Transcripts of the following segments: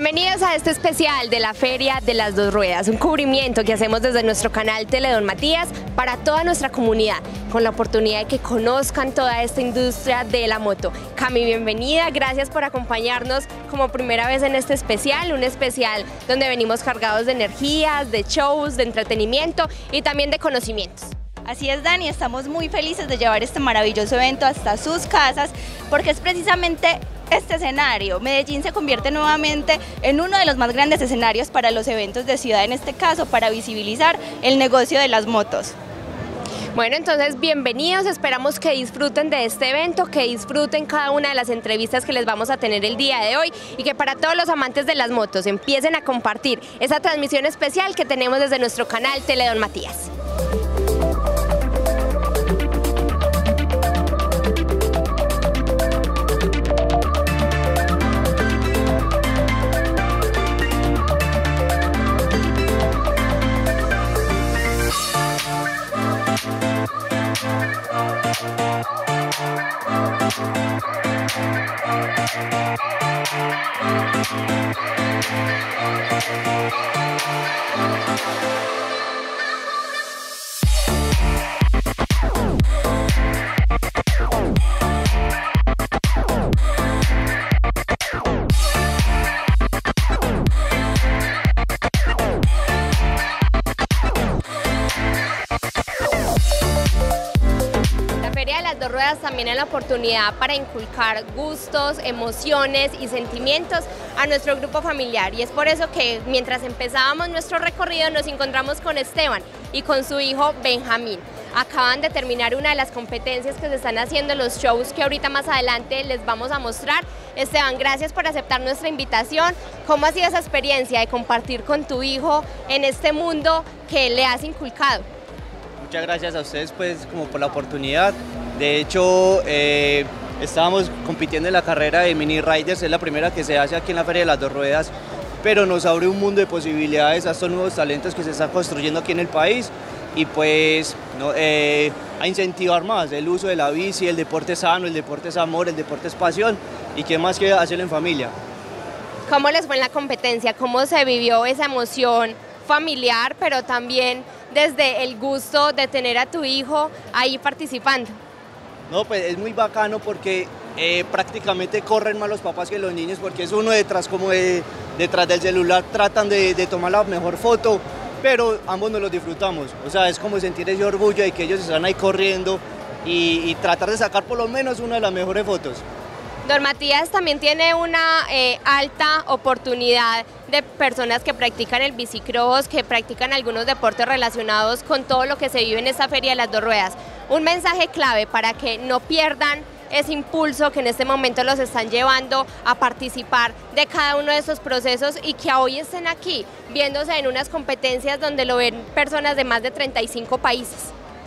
Bienvenidos a este especial de la Feria de las Dos Ruedas, un cubrimiento que hacemos desde nuestro canal Teledon Matías para toda nuestra comunidad, con la oportunidad de que conozcan toda esta industria de la moto. Cami, bienvenida, gracias por acompañarnos como primera vez en este especial, un especial donde venimos cargados de energías, de shows, de entretenimiento y también de conocimientos. Así es, Dani, estamos muy felices de llevar este maravilloso evento hasta sus casas porque es precisamente este escenario. Medellín se convierte nuevamente en uno de los más grandes escenarios para los eventos de ciudad, en este caso para visibilizar el negocio de las motos. Bueno, entonces bienvenidos, esperamos que disfruten de este evento, que disfruten cada una de las entrevistas que les vamos a tener el día de hoy y que para todos los amantes de las motos empiecen a compartir esa transmisión especial que tenemos desde nuestro canal Teledon Matías. Dos Ruedas también es la oportunidad para inculcar gustos, emociones y sentimientos a nuestro grupo familiar, y es por eso que mientras empezábamos nuestro recorrido nos encontramos con Esteban y con su hijo Benjamín. Acaban de terminar una de las competencias que se están haciendo, los shows que ahorita más adelante les vamos a mostrar. Esteban, gracias por aceptar nuestra invitación. ¿Cómo ha sido esa experiencia de compartir con tu hijo en este mundo que le has inculcado? Muchas gracias a ustedes pues como por la oportunidad. De hecho, estábamos compitiendo en la carrera de Mini Riders, es la primera que se hace aquí en la Feria de las Dos Ruedas, pero nos abre un mundo de posibilidades a estos nuevos talentos que se están construyendo aquí en el país y pues a incentivar más el uso de la bici, el deporte sano, el deporte es amor, el deporte es pasión y qué más que hacerlo en familia. ¿Cómo les fue en la competencia? ¿Cómo se vivió esa emoción familiar, pero también desde el gusto de tener a tu hijo ahí participando? No, pues es muy bacano porque prácticamente corren más los papás que los niños porque es uno detrás detrás del celular, tratan de tomar la mejor foto, pero ambos nos lo disfrutamos. O sea, es como sentir ese orgullo de que ellos están ahí corriendo y tratar de sacar por lo menos una de las mejores fotos. Don Matías también tiene una alta oportunidad de personas que practican el bicicross, que practican algunos deportes relacionados con todo lo que se vive en esta Feria de las Dos Ruedas. Un mensaje clave para que no pierdan ese impulso que en este momento los están llevando a participar de cada uno de esos procesos y que hoy estén aquí viéndose en unas competencias donde lo ven personas de más de 35 países.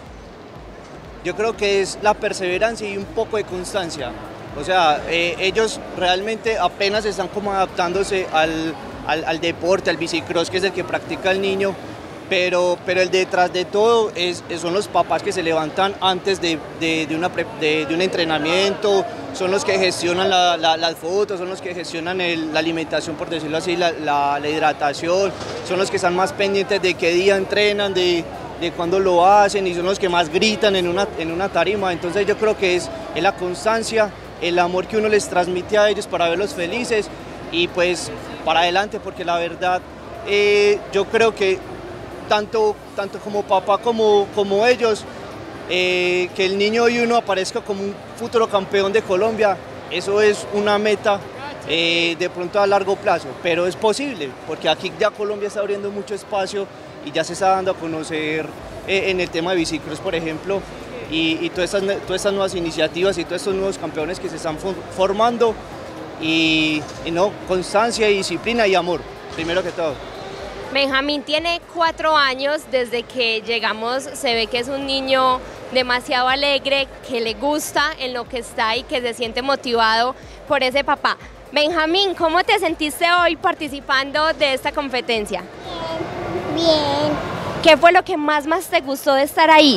Yo creo que es la perseverancia y un poco de constancia. O sea, ellos realmente apenas están como adaptándose al deporte, al bicicross, que es el que practica el niño, pero el detrás de todo son los papás que se levantan antes de un entrenamiento, son los que gestionan las fotos, son los que gestionan la alimentación, por decirlo así, la hidratación, son los que están más pendientes de qué día entrenan, de cuándo lo hacen y son los que más gritan en una tarima. Entonces yo creo que es la constancia, el amor que uno les transmite a ellos para verlos felices y pues para adelante, porque la verdad yo creo que tanto como papá como ellos, que el niño y uno aparezca como un futuro campeón de Colombia, eso es una meta de pronto a largo plazo, pero es posible, porque aquí ya Colombia está abriendo mucho espacio y ya se está dando a conocer en el tema de bicicross, por ejemplo, y todas estas nuevas iniciativas y todos estos nuevos campeones que se están formando y no, constancia y disciplina y amor, primero que todo. Benjamín tiene 4 años, desde que llegamos se ve que es un niño demasiado alegre, que le gusta en lo que está y que se siente motivado por ese papá. Benjamín, ¿cómo te sentiste hoy participando de esta competencia? Bien. ¿Qué fue lo que más te gustó de estar ahí?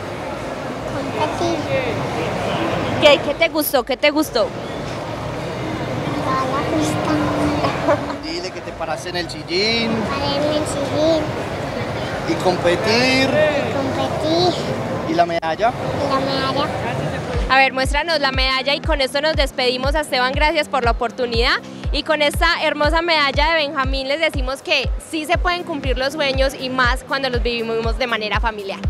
Competir. ¿Qué te gustó? ¿Qué te gustó? Toda la pista. Dile Paraste en el sillín. Paré en el sillín. Y competir. Y competir. ¿Y la medalla? Y la medalla. A ver, muéstranos la medalla y con esto nos despedimos. A Esteban, gracias por la oportunidad. Y con esta hermosa medalla de Benjamín les decimos que sí se pueden cumplir los sueños y más cuando los vivimos de manera familiar.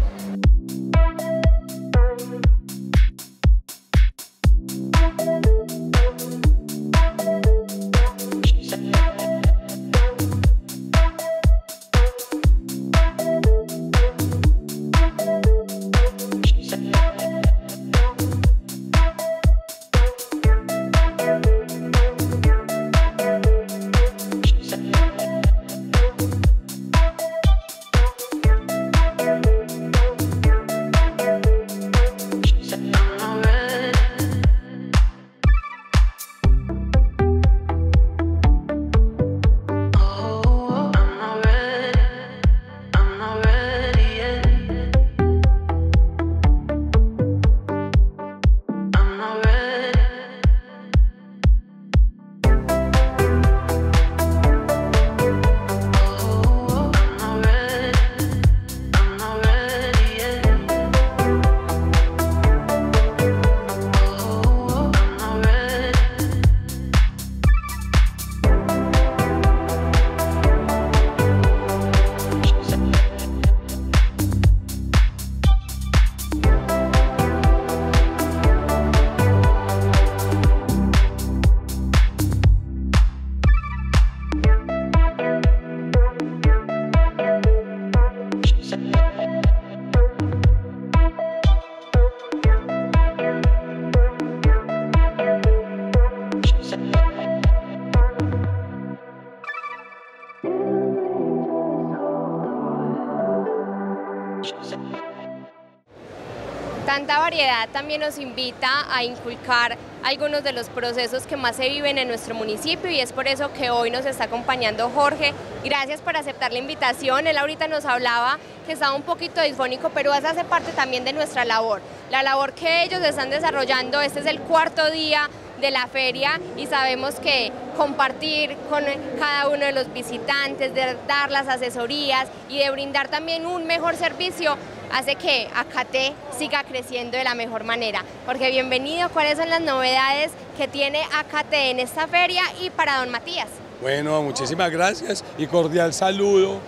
Tanta variedad también nos invita a inculcar algunos de los procesos que más se viven en nuestro municipio y es por eso que hoy nos está acompañando Jorge. Gracias por aceptar la invitación. Él ahorita nos hablaba que estaba un poquito disfónico, pero esa hace parte también de nuestra labor. La labor que ellos están desarrollando, este es el cuarto día de la feria y sabemos que compartir con cada uno de los visitantes, de dar las asesorías y de brindar también un mejor servicio hace que AKT siga creciendo de la mejor manera. Jorge, bienvenido. ¿Cuáles son las novedades que tiene AKT en esta feria y para don Matías? Bueno, muchísimas gracias y cordial saludo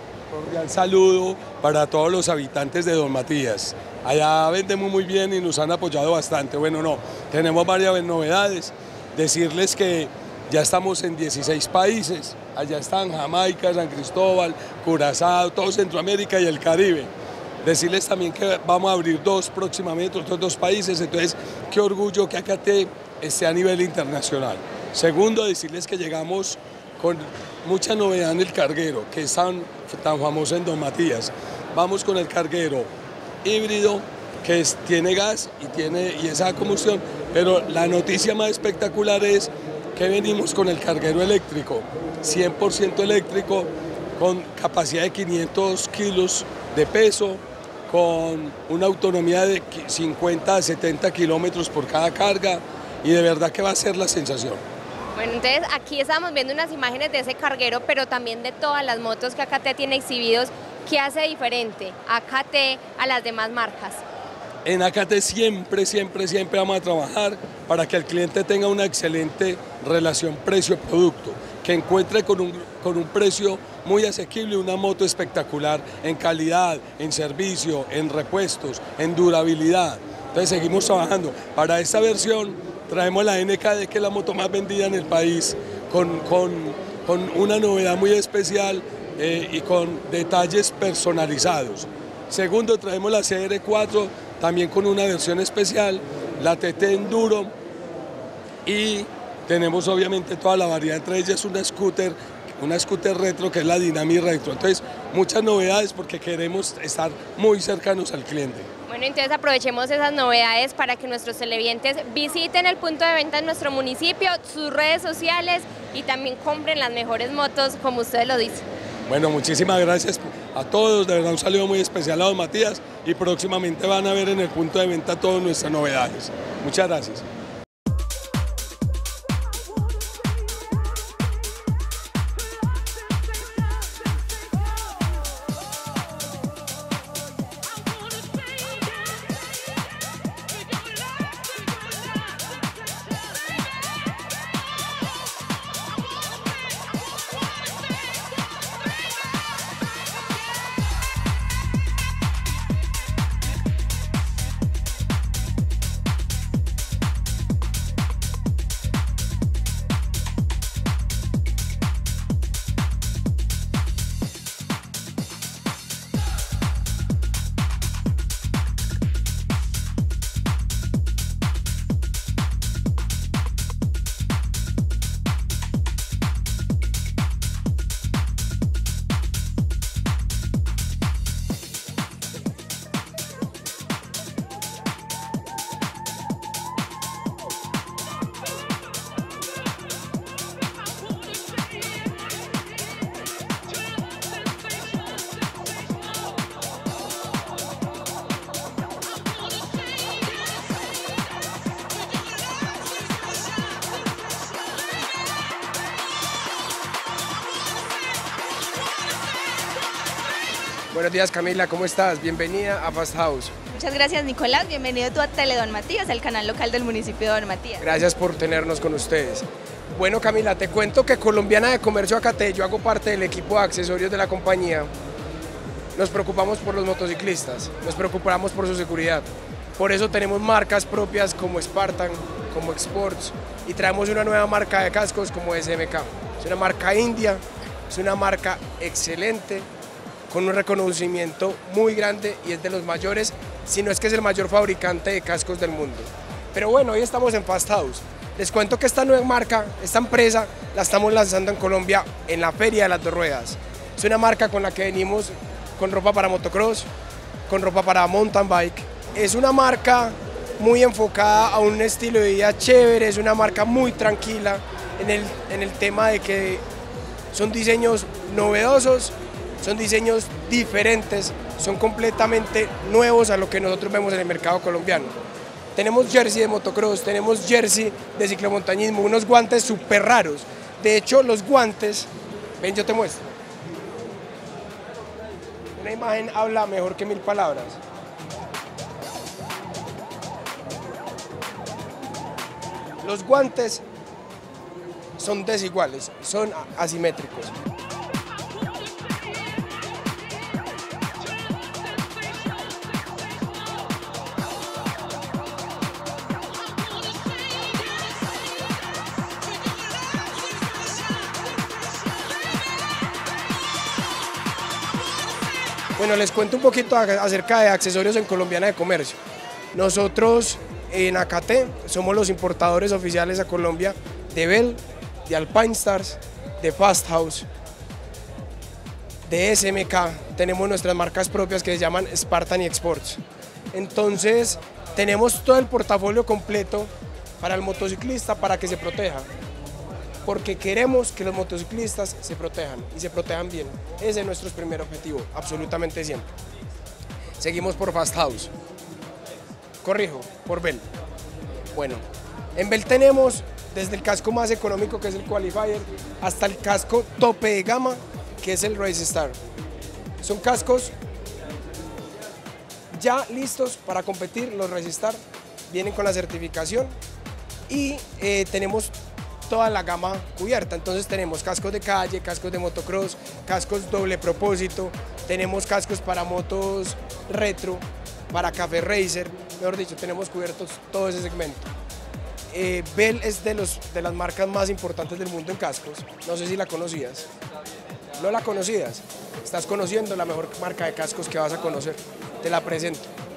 para todos los habitantes de Don Matías. Allá vendemos muy bien y nos han apoyado bastante. Bueno, tenemos varias novedades. Decirles que ya estamos en 16 países. Allá están Jamaica, San Cristóbal, Curazao, todo Centroamérica y el Caribe. Decirles también que vamos a abrir próximamente otros 2 países, entonces qué orgullo que AKT esté a nivel internacional. Segundo, decirles que llegamos con mucha novedad en el carguero, que es tan famoso en Don Matías. Vamos con el carguero híbrido, que tiene gas y esa combustión, pero la noticia más espectacular es que venimos con el carguero eléctrico, 100% eléctrico, con capacidad de 500 kilos de peso, con una autonomía de 50 a 70 kilómetros por cada carga y de verdad que va a ser la sensación. Bueno, entonces aquí estamos viendo unas imágenes de ese carguero, pero también de todas las motos que AKT tiene exhibidos. ¿Qué hace diferente AKT a las demás marcas? En AKT siempre vamos a trabajar para que el cliente tenga una excelente relación precio-producto, que encuentre con un precio muy asequible una moto espectacular en calidad, en servicio, en repuestos, en durabilidad. Entonces seguimos trabajando. Para esta versión traemos la NKD, que es la moto más vendida en el país, con una novedad muy especial y con detalles personalizados. Segundo, traemos la CR4, también con una versión especial, la TT Enduro y tenemos obviamente toda la variedad, entre ellas una scooter retro que es la Dynami Retro. Entonces, muchas novedades porque queremos estar muy cercanos al cliente. Bueno, entonces aprovechemos esas novedades para que nuestros televidentes visiten el punto de venta en nuestro municipio, sus redes sociales y también compren las mejores motos, como ustedes lo dicen. Bueno, muchísimas gracias a todos, de verdad un saludo muy especial a don Matías y próximamente van a ver en el punto de venta todas nuestras novedades. Muchas gracias. Buenos días Camila, ¿cómo estás? Bienvenida a Fast House. Muchas gracias Nicolás, bienvenido tú a Tele Don Matías, el canal local del municipio de Don Matías. Gracias por tenernos con ustedes. Bueno Camila, te cuento que Colombiana de Comercio Acate, yo hago parte del equipo de accesorios de la compañía. Nos preocupamos por los motociclistas, nos preocupamos por su seguridad. Por eso tenemos marcas propias como Spartan, como Exports, y traemos una nueva marca de cascos como SMK. Es una marca india, es una marca excelente, con un reconocimiento muy grande y es de los mayores, si no es que es el mayor fabricante de cascos del mundo. Pero bueno, hoy estamos en Fast House. Les cuento que esta nueva marca, esta empresa, la estamos lanzando en Colombia en la Feria de las Dos Ruedas. Es una marca con la que venimos con ropa para motocross, con ropa para mountain bike. Es una marca muy enfocada a un estilo de vida chévere, es una marca muy tranquila en el tema de que son diseños novedosos, son diseños diferentes, son completamente nuevos a lo que nosotros vemos en el mercado colombiano. Tenemos jersey de motocross, tenemos jersey de ciclomontañismo, unos guantes súper raros. De hecho, los guantes, ven, yo te muestro. Una imagen habla mejor que 1000 palabras. Los guantes son desiguales, son asimétricos. Bueno, les cuento un poquito acerca de accesorios en Colombiana de Comercio. Nosotros en Acate somos los importadores oficiales a Colombia de Bell, de Alpinestars, de Fast House, de SMK. Tenemos nuestras marcas propias que se llaman Spartan y Exports. Entonces tenemos todo el portafolio completo para el motociclista para que se proteja. Porque queremos que los motociclistas se protejan y se protejan bien. Ese es nuestro primer objetivo, absolutamente siempre. Seguimos por Fast House. Corrijo, por Bell. Bueno, en Bell tenemos desde el casco más económico, que es el Qualifier, hasta el casco tope de gama, que es el Race Star. Son cascos ya listos para competir, los Race Star. Vienen con la certificación y tenemos toda la gama cubierta. Entonces tenemos cascos de calle, cascos de motocross, cascos doble propósito, tenemos cascos para motos retro, para café racer, mejor dicho, tenemos cubiertos todo ese segmento. Bell es de las marcas más importantes del mundo en cascos, no sé si la conocías. ¿No la conocías? Estás conociendo la mejor marca de cascos que vas a conocer, te la presento.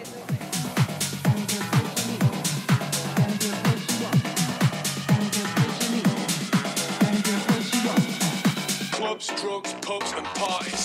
Drugs, pubs and parties.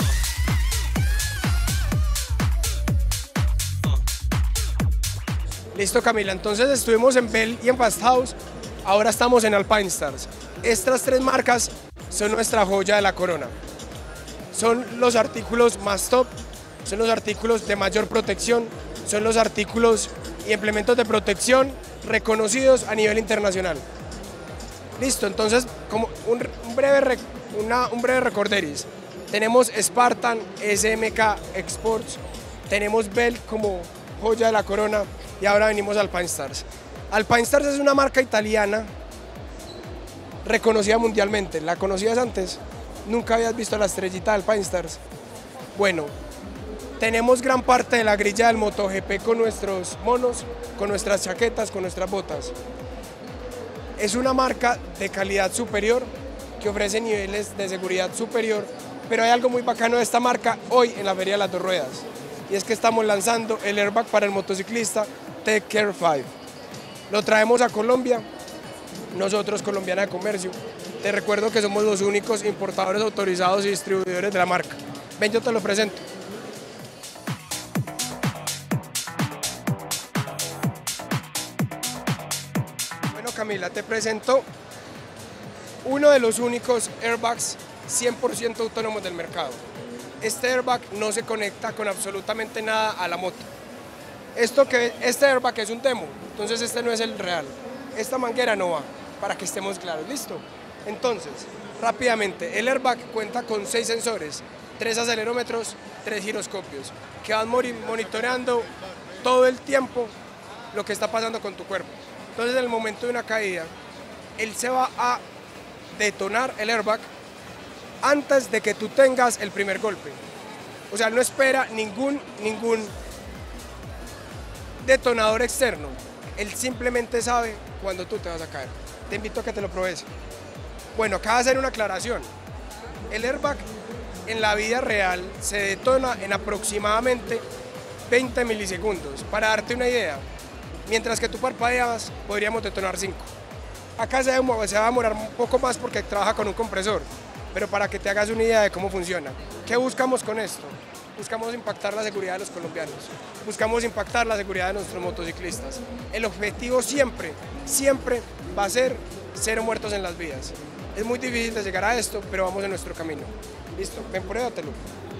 Listo Camila, entonces estuvimos en Bell y en Fast House, ahora estamos en Alpinestars. Estas tres marcas son nuestra joya de la corona. Son los artículos más top, son los artículos de mayor protección, son los artículos y implementos de protección reconocidos a nivel internacional. Listo, entonces como un breve recorderis. Tenemos Spartan, SMK, Exports, tenemos Bell como joya de la corona y ahora venimos a Alpinestars. Alpinestars es una marca italiana reconocida mundialmente. ¿La conocías antes? ¿Nunca habías visto la estrellita de Alpinestars? Bueno, tenemos gran parte de la grilla del MotoGP con nuestros monos, con nuestras chaquetas, con nuestras botas. Es una marca de calidad superior que ofrece niveles de seguridad superior, pero hay algo muy bacano de esta marca hoy en la Feria de las Dos Ruedas, y es que estamos lanzando el airbag para el motociclista Tech Care 5. Lo traemos a Colombia, nosotros Colombiana de Comercio. Te recuerdo que somos los únicos importadores autorizados y distribuidores de la marca. Ven, yo te lo presento. Bueno Camila, te presento uno de los únicos airbags 100% autónomos del mercado. Este airbag no se conecta con absolutamente nada a la moto. Este airbag es un demo, entonces este no es el real. Esta manguera no va, para que estemos claros, ¿listo? Entonces, rápidamente, el airbag cuenta con 6 sensores. 3 acelerómetros, 3 giroscopios, que van monitoreando todo el tiempo lo que está pasando con tu cuerpo. Entonces, en el momento de una caída, él se va a detonar el airbag antes de que tú tengas el primer golpe. O sea, no espera ningún detonador externo. Él simplemente sabe cuando tú te vas a caer. Te invito a que te lo pruebes. Bueno, acá va a hacer una aclaración. El airbag en la vida real se detona en aproximadamente 20 milisegundos. Para darte una idea, mientras que tú parpadeas, podríamos detonar 5. Acá se va a demorar un poco más porque trabaja con un compresor, pero para que te hagas una idea de cómo funciona. ¿Qué buscamos con esto? Buscamos impactar la seguridad de los colombianos, buscamos impactar la seguridad de nuestros motociclistas. El objetivo siempre va a ser 0 muertos en las vías. Es muy difícil de llegar a esto, pero vamos en nuestro camino. Listo, ven, pruébatelo.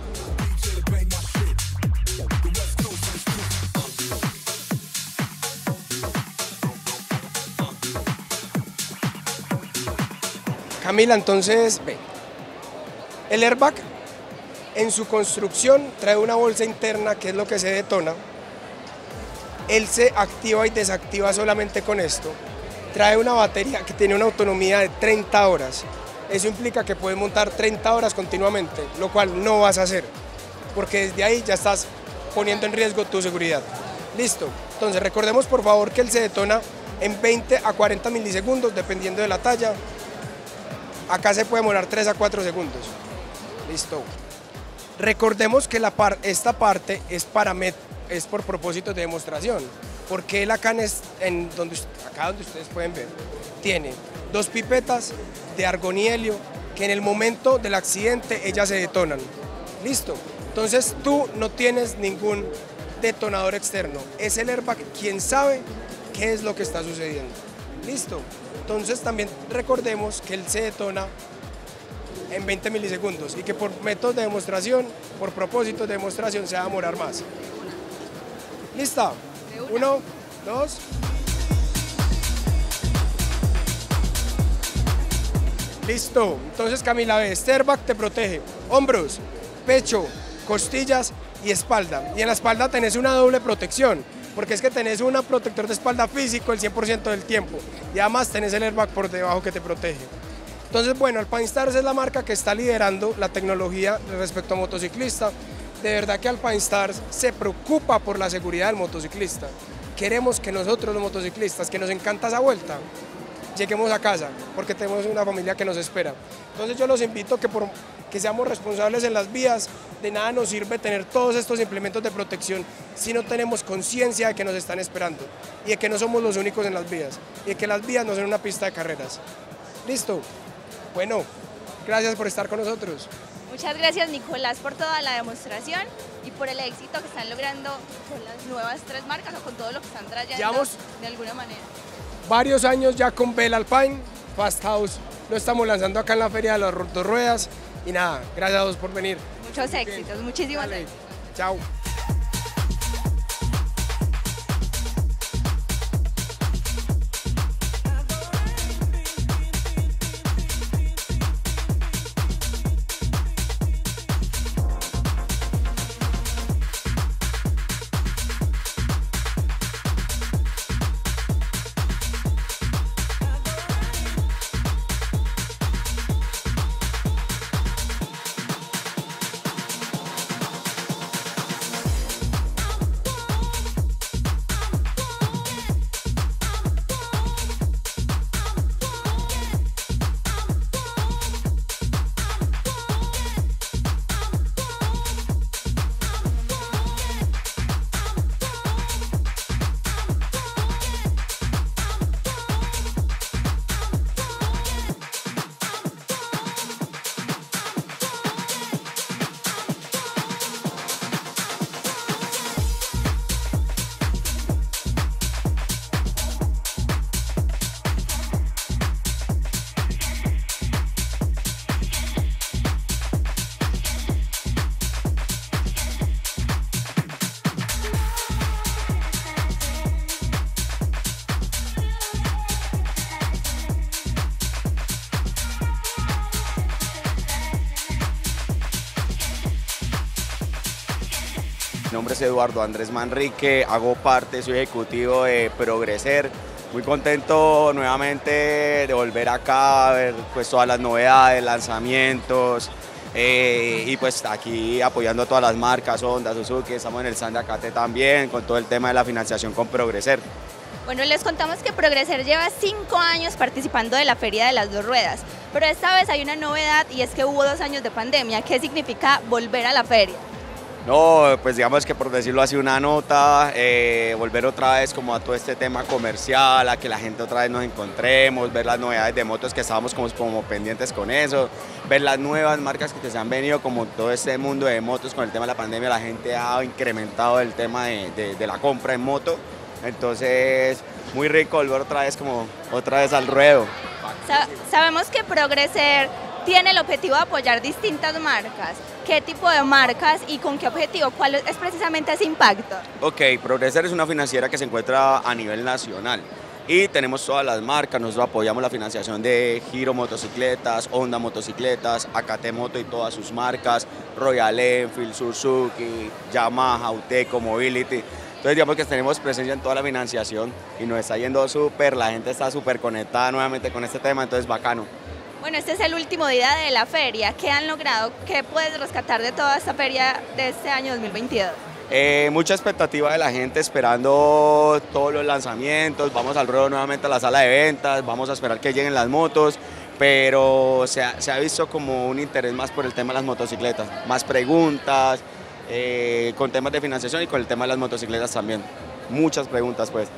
Camila, entonces, ve. El airbag en su construcción trae una bolsa interna que es lo que se detona. Él se activa y desactiva solamente con esto. Trae una batería que tiene una autonomía de 30 horas. Eso implica que puedes montar 30 horas continuamente, lo cual no vas a hacer, porque desde ahí ya estás poniendo en riesgo tu seguridad. Listo. Entonces recordemos por favor que él se detona en 20 a 40 milisegundos dependiendo de la talla. Acá se puede demorar 3 a 4 segundos. Listo. Recordemos que esta parte es por propósito de demostración, porque él acá, acá donde ustedes pueden ver, tiene 2 pipetas de argón y helio que en el momento del accidente ellas se detonan. Listo. Entonces tú no tienes ningún detonador externo. Es el airbag quien sabe qué es lo que está sucediendo. Listo. Entonces también recordemos que él se detona en 20 milisegundos y que por métodos de demostración, por propósito de demostración, se va a demorar más. ¿Lista? 1, 2. Listo. Entonces Camila, ve, este airbag te protege hombros, pecho, costillas y espalda. Y en la espalda tenés una doble protección, porque es que tenés un protector de espalda físico el 100% del tiempo y además tenés el airbag por debajo que te protege. Entonces, bueno, Alpinestars es la marca que está liderando la tecnología respecto a motociclista. De verdad que Alpinestars se preocupa por la seguridad del motociclista. Queremos que nosotros los motociclistas, que nos encanta esa vuelta, lleguemos a casa, porque tenemos una familia que nos espera. Entonces yo los invito que seamos responsables en las vías. De nada nos sirve tener todos estos implementos de protección si no tenemos conciencia de que nos están esperando y de que no somos los únicos en las vías y de que las vías no son una pista de carreras. ¿Listo? Bueno, gracias por estar con nosotros. Muchas gracias, Nicolás, por toda la demostración y por el éxito que están logrando con las nuevas 3 marcas o con todo lo que están trayendo. Llevamos de alguna manera varios años ya con Bell Alpine, Fast House, lo estamos lanzando acá en la Feria de las 2 Ruedas y nada, gracias a todos por venir. Muchos éxitos, muchísimas gracias. Chao. Mi nombre es Eduardo Andrés Manrique, hago parte, soy ejecutivo de Progreser. Muy contento nuevamente de volver acá, a ver pues todas las novedades, lanzamientos y pues aquí apoyando a todas las marcas, Honda, Suzuki, estamos en el stand de Acate también con todo el tema de la financiación con Progreser. Bueno, les contamos que Progreser lleva 5 años participando de la Feria de las Dos Ruedas, pero esta vez hay una novedad y es que hubo 2 años de pandemia. ¿Qué significa volver a la feria? No, pues digamos que por decirlo así una nota, volver otra vez como a todo este tema comercial, a que la gente otra vez nos encontremos, ver las novedades de motos que estábamos como pendientes con eso, ver las nuevas marcas que se han venido como todo este mundo de motos con el tema de la pandemia, la gente ha incrementado el tema de la compra en moto, entonces muy rico volver otra vez al ruedo. Sabemos que Progreser tiene el objetivo de apoyar distintas marcas. ¿Qué tipo de marcas y con qué objetivo? ¿Cuál es precisamente ese impacto? Ok, Progreser es una financiera que se encuentra a nivel nacional y tenemos todas las marcas, nosotros apoyamos la financiación de Giro Motocicletas, Honda Motocicletas, Acate Moto y todas sus marcas, Royal Enfield, Suzuki, Yamaha, Uteco, Mobility. Entonces digamos que tenemos presencia en toda la financiación y nos está yendo súper, la gente está súper conectada nuevamente con este tema, entonces bacano. Bueno, este es el último día de la feria. ¿Qué han logrado? ¿Qué puedes rescatar de toda esta feria de este año 2022? Mucha expectativa de la gente esperando todos los lanzamientos, vamos al ruedo nuevamente a la sala de ventas, vamos a esperar que lleguen las motos, pero se ha visto como un interés más por el tema de las motocicletas, más preguntas, con temas de financiación y con el tema de las motocicletas también, muchas preguntas pues.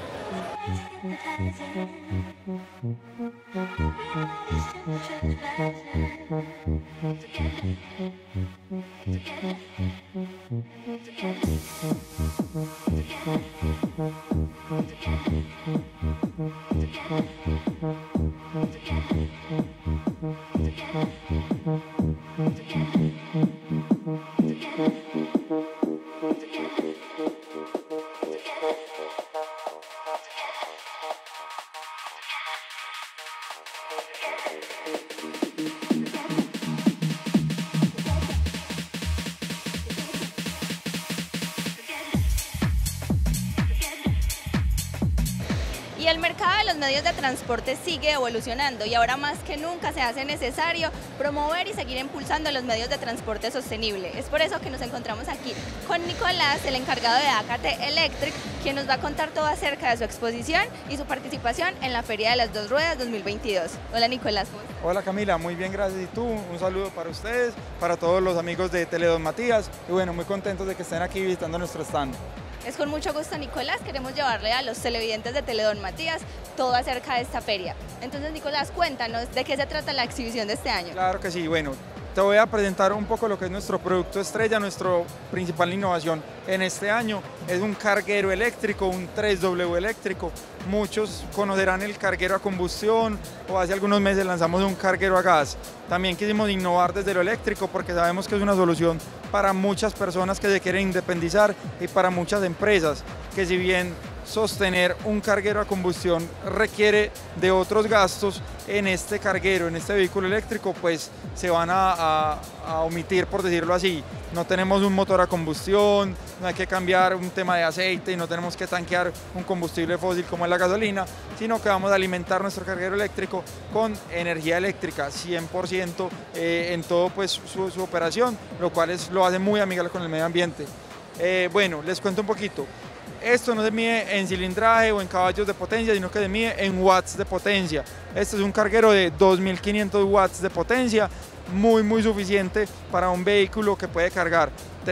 Y el mercado de los medios de transporte sigue evolucionando y ahora más que nunca se hace necesario promover y seguir impulsando los medios de transporte sostenible. Es por eso que nos encontramos aquí con Nicolás, el encargado de Acate Electric, quien nos va a contar todo acerca de su exposición y su participación en la Feria de las Dos Ruedas 2022. Hola Nicolás, ¿cómo estás? Hola Camila, muy bien, gracias. ¿Y tú? Un saludo para ustedes, para todos los amigos de Tele2 Matías y bueno, muy contentos de que estén aquí visitando nuestro stand. Es con mucho gusto, Nicolás, queremos llevarle a los televidentes de Tele2 Matías todo acerca de esta feria. Entonces, Nicolás, cuéntanos de qué se trata la exhibición de este año. Claro que sí, bueno, te voy a presentar un poco lo que es nuestro producto estrella, nuestra principal innovación en este año. Es un carguero eléctrico, un 3W eléctrico. Muchos conocerán el carguero a combustión o hace algunos meses lanzamos un carguero a gas. También quisimos innovar desde lo eléctrico porque sabemos que es una solución para muchas personas que se quieren independizar y para muchas empresas que si bien sostener un carguero a combustión requiere de otros gastos, en este carguero, en este vehículo eléctrico, pues se van a omitir, por decirlo así. No tenemos un motor a combustión, no hay que cambiar un tema de aceite y no tenemos que tanquear un combustible fósil como es la gasolina, sino que vamos a alimentar nuestro carguero eléctrico con energía eléctrica 100% en todo pues su operación, lo cual lo hace muy amigable con el medio ambiente. Bueno, les cuento un poquito. Esto no se mide en cilindraje o en caballos de potencia, sino que se mide en watts de potencia. Este es un carguero de 2500 watts de potencia, muy suficiente para un vehículo que puede cargar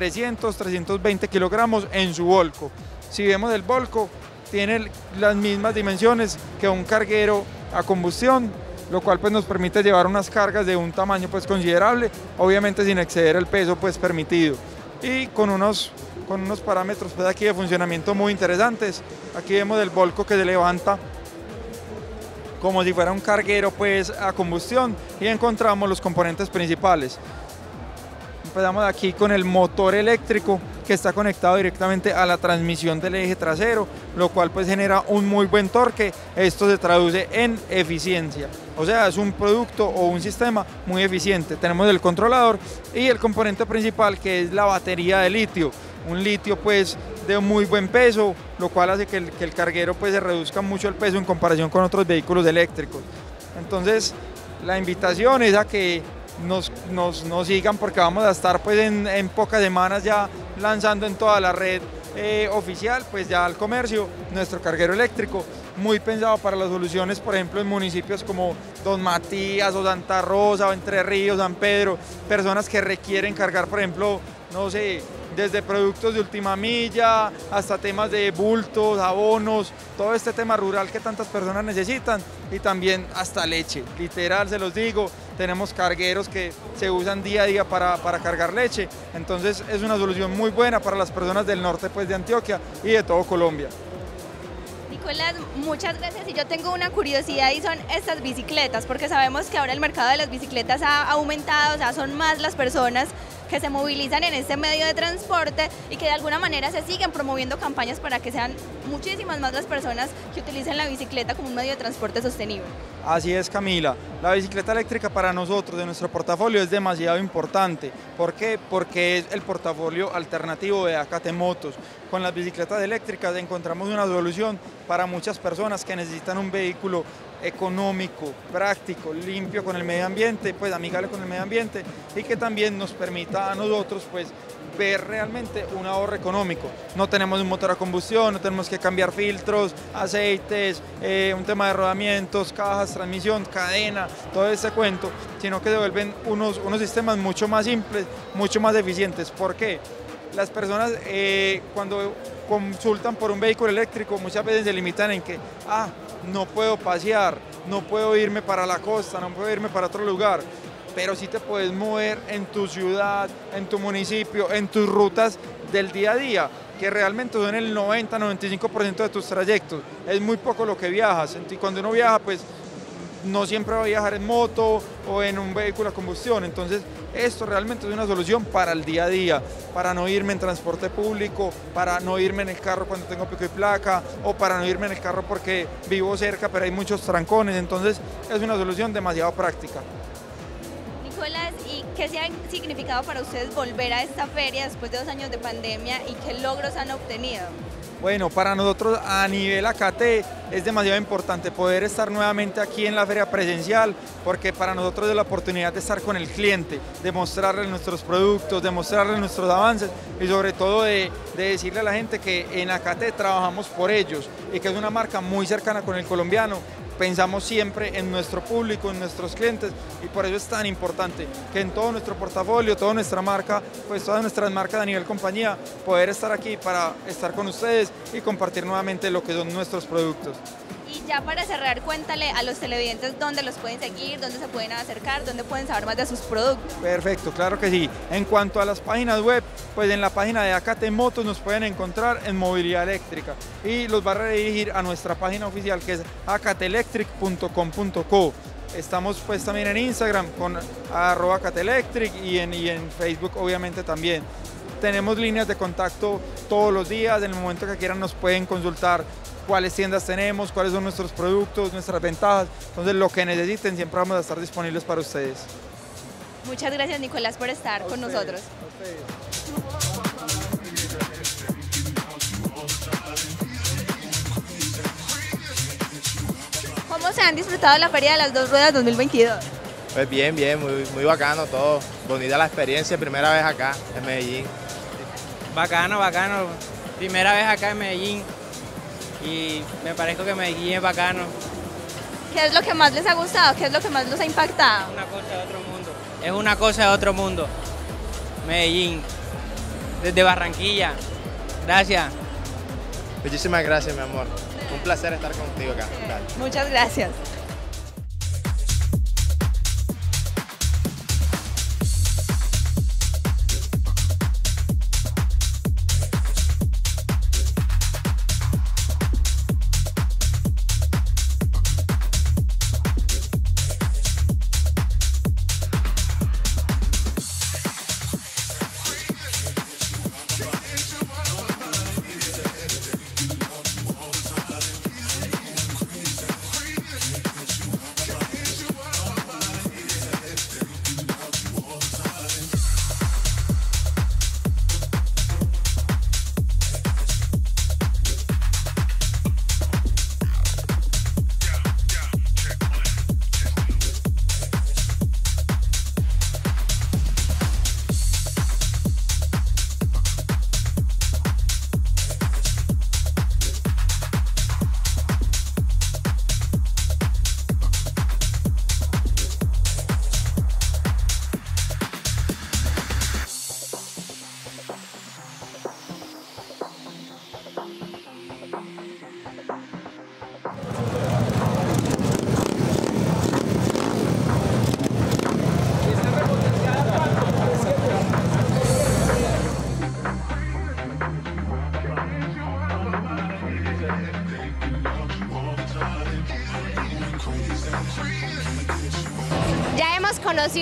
300-320 kilogramos en su volco. Si vemos el volco, tiene las mismas dimensiones que un carguero a combustión, lo cual pues nos permite llevar unas cargas de un tamaño pues considerable, obviamente sin exceder el peso pues permitido. Y con unos parámetros pues aquí de funcionamiento muy interesantes. Aquí vemos el volco que se levanta como si fuera un carguero pues a combustión y encontramos los componentes principales. Empezamos aquí con el motor eléctrico que está conectado directamente a la transmisión del eje trasero, lo cual pues genera un muy buen torque. Esto se traduce en eficiencia, o sea, es un producto o un sistema muy eficiente. Tenemos el controlador y el componente principal, que es la batería de litio. un litio pues de muy buen peso, lo cual hace que el carguero pues se reduzca mucho el peso en comparación con otros vehículos eléctricos. Entonces la invitación es a que nos sigan, porque vamos a estar pues en pocas semanas ya lanzando en toda la red oficial pues ya al comercio nuestro carguero eléctrico, muy pensado para las soluciones, por ejemplo en municipios como Don Matías o Santa Rosa o Entre Ríos, San Pedro, personas que requieren cargar, por ejemplo, no sé, desde productos de última milla hasta temas de bultos, abonos, todo este tema rural que tantas personas necesitan, y también hasta leche, literal se los digo, tenemos cargueros que se usan día a día para cargar leche, entonces es una solución muy buena para las personas del norte pues de Antioquia y de todo Colombia. Nicolás, muchas gracias, y yo tengo una curiosidad y son estas bicicletas, porque sabemos que ahora el mercado de las bicicletas ha aumentado, o sea, son más las personas que se movilizan en este medio de transporte y que de alguna manera se siguen promoviendo campañas para que sean muchísimas más las personas que utilicen la bicicleta como un medio de transporte sostenible. Así es, Camila, la bicicleta eléctrica para nosotros, de nuestro portafolio, es demasiado importante. ¿Por qué? Porque es el portafolio alternativo de AKT Motos. Con las bicicletas eléctricas encontramos una solución para muchas personas que necesitan un vehículo económico, práctico, limpio con el medio ambiente, pues amigable con el medio ambiente, y que también nos permita a nosotros pues ver realmente un ahorro económico. No tenemos un motor a combustión, no tenemos que cambiar filtros, aceites, un tema de rodamientos, cajas, transmisión, cadena, todo ese cuento, sino que se vuelven unos sistemas mucho más simples, mucho más eficientes. ¿Por qué? Las personas cuando consultan por un vehículo eléctrico muchas veces se limitan en que no puedo pasear, no puedo irme para la costa, no puedo irme para otro lugar, pero sí te puedes mover en tu ciudad, en tu municipio, en tus rutas del día a día, que realmente son el 90-95% de tus trayectos. Es muy poco lo que viajas, y cuando uno viaja pues no siempre va a viajar en moto o en un vehículo a combustión, entonces esto realmente es una solución para el día a día, para no irme en transporte público, para no irme en el carro cuando tengo pico y placa, o para no irme en el carro porque vivo cerca pero hay muchos trancones, entonces es una solución demasiado práctica. Nicolás, ¿y qué se ha significado para ustedes volver a esta feria después de 2 años de pandemia y qué logros han obtenido? Bueno, para nosotros a nivel AKT es demasiado importante poder estar nuevamente aquí en la feria presencial, porque para nosotros es la oportunidad de estar con el cliente, de mostrarle nuestros productos, de mostrarle nuestros avances y sobre todo de decirle a la gente que en AKT trabajamos por ellos y que es una marca muy cercana con el colombiano. Pensamos siempre en nuestro público, en nuestros clientes, y por eso es tan importante que en todo nuestro portafolio, toda nuestra marca, pues todas nuestras marcas a nivel compañía, poder estar aquí para estar con ustedes y compartir nuevamente lo que son nuestros productos. Y ya para cerrar, cuéntale a los televidentes dónde los pueden seguir, dónde se pueden acercar, dónde pueden saber más de sus productos. Perfecto, claro que sí. En cuanto a las páginas web, pues en la página de AKT Motos nos pueden encontrar en movilidad eléctrica y los va a redirigir a nuestra página oficial que es aktelectric.com.co. Estamos pues también en Instagram con @aktelectric y en Facebook obviamente también. Tenemos líneas de contacto todos los días, en el momento que quieran nos pueden consultar cuáles tiendas tenemos, cuáles son nuestros productos, nuestras ventajas, entonces lo que necesiten siempre vamos a estar disponibles para ustedes. Muchas gracias, Nicolás, por estar con nosotros. ¿Cómo se han disfrutado la Feria de las Dos Ruedas 2022? Pues bien, muy bacano todo, bonita la experiencia, primera vez acá en Medellín. Bacano, primera vez acá en Medellín y me parece que Medellín es bacano. ¿Qué es lo que más les ha gustado? ¿Qué es lo que más los ha impactado? Una cosa de otro mundo. Es una cosa de otro mundo. Medellín, desde Barranquilla. Gracias. Muchísimas gracias, mi amor. Un placer estar contigo acá. Muchas gracias.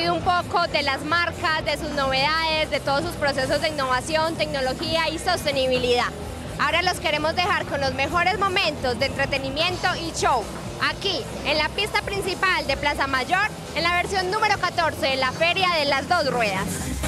conocido un poco de las marcas, de sus novedades, de todos sus procesos de innovación, tecnología y sostenibilidad. Ahora los queremos dejar con los mejores momentos de entretenimiento y show, aquí en la pista principal de Plaza Mayor, en la versión número 14 de la Feria de las Dos Ruedas.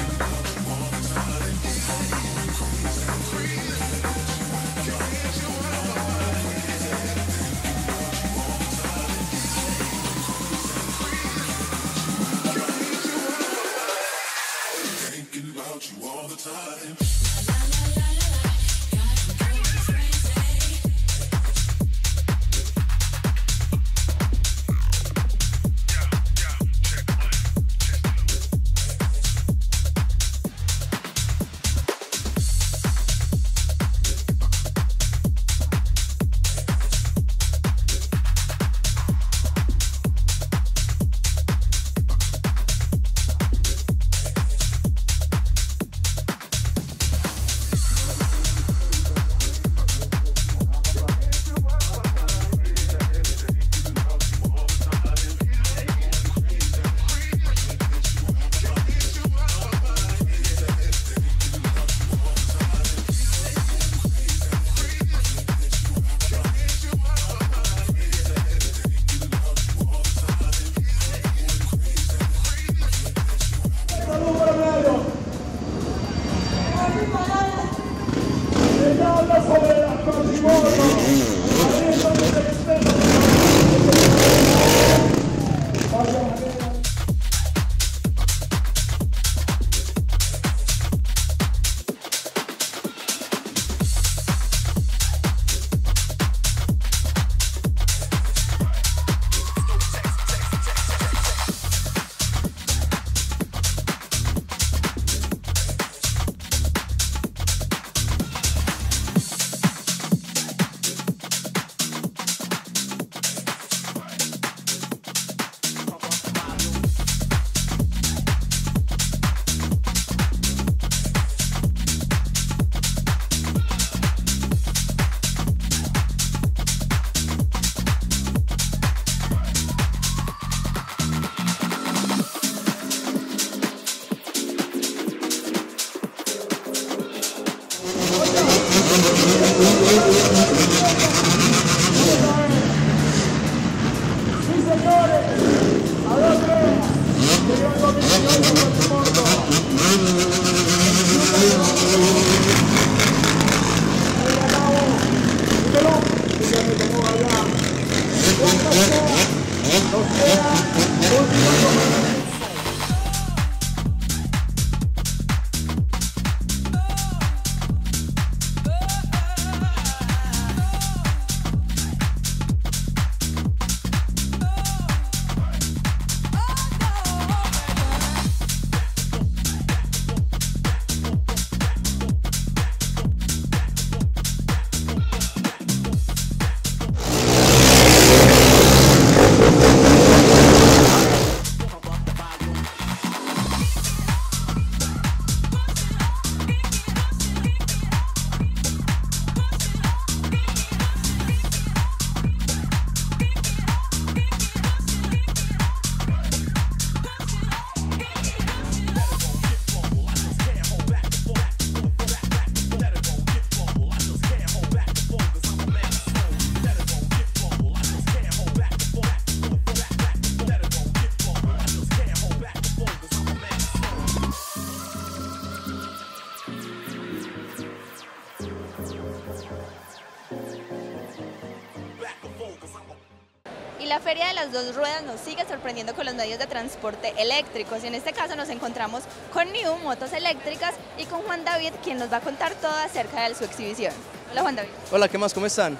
Y la Feria de las Dos Ruedas nos sigue sorprendiendo con los medios de transporte eléctricos, y en este caso nos encontramos con New Motos Eléctricas y con Juan David, quien nos va a contar todo acerca de su exhibición. Hola Juan David. Hola, ¿qué más? ¿Cómo están?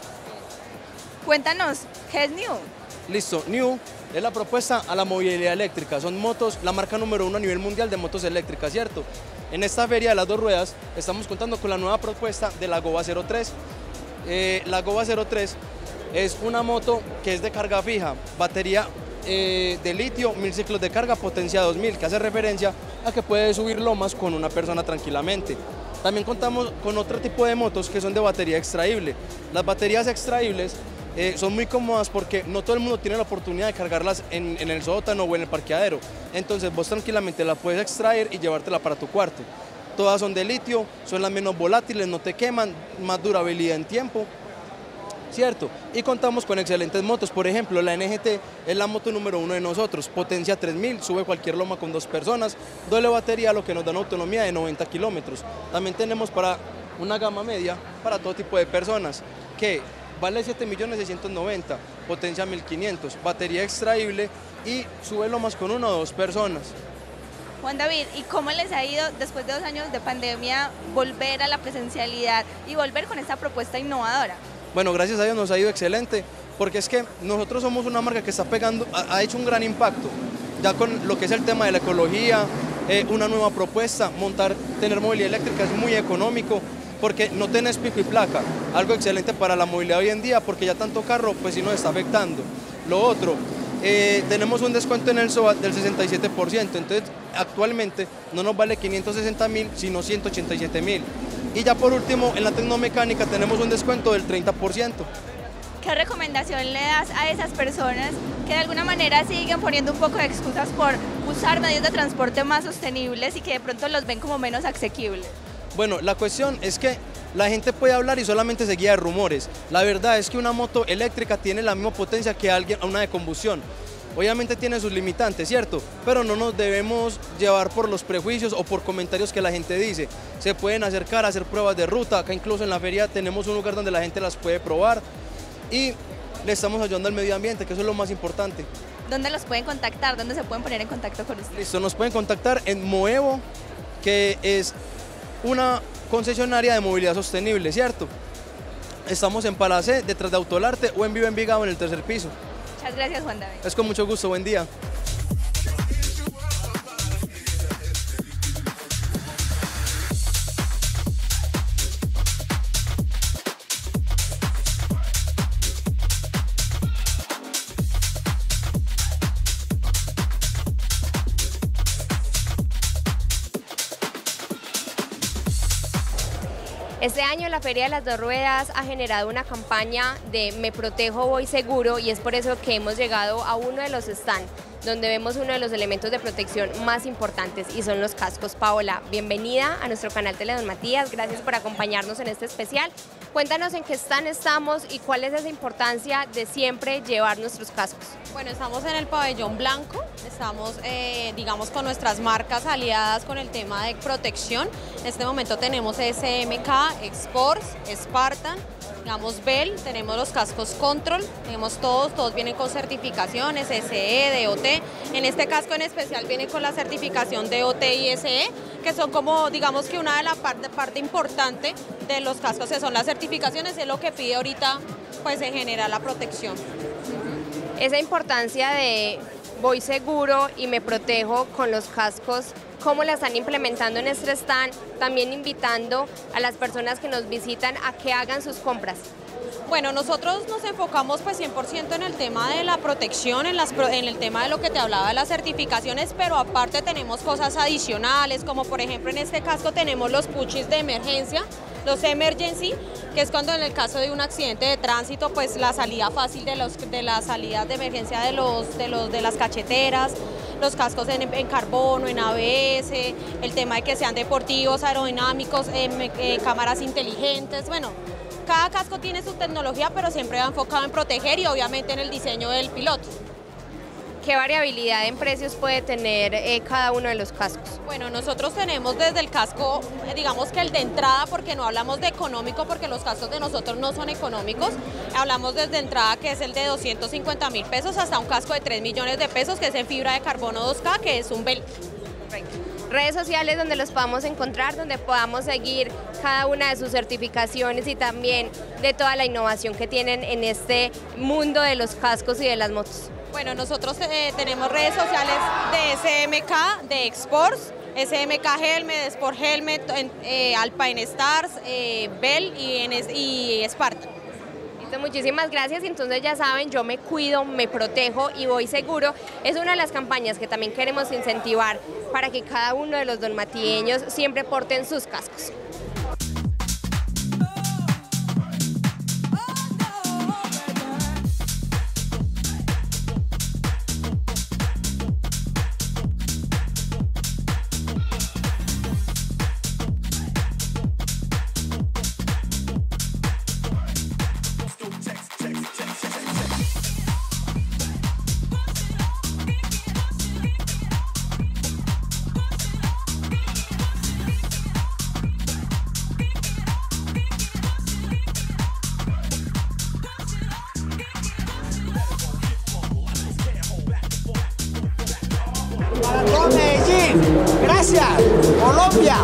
Cuéntanos, ¿qué es New? Listo, New es la propuesta a la movilidad eléctrica. Son motos, la marca número 1 a nivel mundial de motos eléctricas, ¿cierto? En esta Feria de las Dos Ruedas estamos contando con la nueva propuesta de la GOVA 03. La GOVA 03 es una moto que es de carga fija, batería de litio, 1000 ciclos de carga, potencia 2000, que hace referencia a que puede subir lomas con una persona tranquilamente. También contamos con otro tipo de motos que son de batería extraíble. Las baterías extraíbles son muy cómodas porque no todo el mundo tiene la oportunidad de cargarlas en el sótano o en el parqueadero. Entonces vos tranquilamente la puedes extraer y llevártela para tu cuarto. Todas son de litio, son las menos volátiles, no te queman, más durabilidad en tiempo, ¿cierto? Y contamos con excelentes motos, por ejemplo, la NGT es la moto número 1 de nosotros, potencia 3000, sube cualquier loma con 2 personas, doble batería, lo que nos da una autonomía de 90 kilómetros. También tenemos para una gama media para todo tipo de personas, que vale 7.690.000, potencia 1500, batería extraíble y sube lomas con 1 o 2 personas. Juan David, ¿y cómo les ha ido después de 2 años de pandemia volver a la presencialidad y volver con esta propuesta innovadora? Bueno, gracias a Dios nos ha ido excelente, porque es que nosotros somos una marca que está pegando, ha hecho un gran impacto, ya con lo que es el tema de la ecología, una nueva propuesta, tener movilidad eléctrica es muy económico, porque no tenés pico y placa, algo excelente para la movilidad hoy en día, porque ya tanto carro pues sí nos está afectando. Lo otro, tenemos un descuento en el SOAT del 67%, entonces actualmente no nos vale 560.000, sino 187.000. Y ya por último, en la tecnomecánica tenemos un descuento del 30%. ¿Qué recomendación le das a esas personas que de alguna manera siguen poniendo un poco de excusas por usar medios de transporte más sostenibles y que de pronto los ven como menos asequibles? Bueno, la cuestión es que la gente puede hablar y solamente se guía de rumores. La verdad es que una moto eléctrica tiene la misma potencia que una de combustión. Obviamente tiene sus limitantes, ¿cierto? Pero no nos debemos llevar por los prejuicios o por comentarios que la gente dice. Se pueden acercar a hacer pruebas de ruta. Acá incluso en la feria tenemos un lugar donde la gente las puede probar y le estamos ayudando al medio ambiente, que eso es lo más importante. ¿Dónde los pueden contactar? ¿Dónde se pueden poner en contacto con ustedes? Listo, nos pueden contactar en Moevo, que es una concesionaria de movilidad sostenible, ¿cierto? Estamos en Palacé, detrás de Autolarte, o en Viva Envigado en el 3er piso. Muchas gracias, Juan David. Es con mucho gusto, buen día. Este año la Feria de las Dos Ruedas ha generado una campaña de Me Protejo, Voy Seguro, y es por eso que hemos llegado a uno de los stands donde vemos uno de los elementos de protección más importantes y son los cascos. Paola, bienvenida a nuestro canal Tele Don Matías, gracias por acompañarnos en este especial. Cuéntanos en qué stand estamos y cuál es esa importancia de siempre llevar nuestros cascos. Bueno, estamos en el pabellón blanco, estamos digamos con nuestras marcas aliadas con el tema de protección. En este momento tenemos SMK, Exports, Spartan, digamos Bell, tenemos los cascos Control, tenemos todos vienen con certificaciones SE, DOT. En este casco en especial viene con la certificación DOT y SE, que son como digamos que una de la parte importante de los cascos, que son las certificaciones, es lo que pide ahorita pues en general la protección. Esa importancia de voy seguro y me protejo con los cascos, ¿cómo la están implementando en este stand? También invitando a las personas que nos visitan a que hagan sus compras. Bueno, nosotros nos enfocamos pues 100% en el tema de la protección, en el tema de lo que te hablaba de las certificaciones, pero aparte tenemos cosas adicionales, como por ejemplo en este casco tenemos los pushis de emergencia, los emergency, que es cuando en el caso de un accidente de tránsito, pues la salida fácil de las salidas de emergencia de las cacheteras, los cascos en carbono, en ABS, el tema de que sean deportivos, aerodinámicos, cámaras inteligentes, bueno. Cada casco tiene su tecnología, pero siempre va enfocado en proteger y obviamente en el diseño del piloto. ¿Qué variabilidad en precios puede tener cada uno de los cascos? Bueno, nosotros tenemos desde el casco, digamos que el de entrada, porque no hablamos de económico, porque los cascos de nosotros no son económicos. Hablamos desde entrada, que es el de 250.000 pesos, hasta un casco de 3 millones de pesos, que es en fibra de carbono 2K, que es un Bell. Correcto. Redes sociales donde los podamos encontrar, donde podamos seguir cada una de sus certificaciones y también de toda la innovación que tienen en este mundo de los cascos y de las motos. Bueno, nosotros tenemos redes sociales de SMK, de Exports, SMK Helmet, Sport Helmet, Alpine Stars, Bell y Spartan. Listo, muchísimas gracias. Entonces ya saben, yo me cuido, me protejo y voy seguro. Es una de las campañas que también queremos incentivar para que cada uno de los donmatieños siempre porten sus cascos. Gracias, Colombia.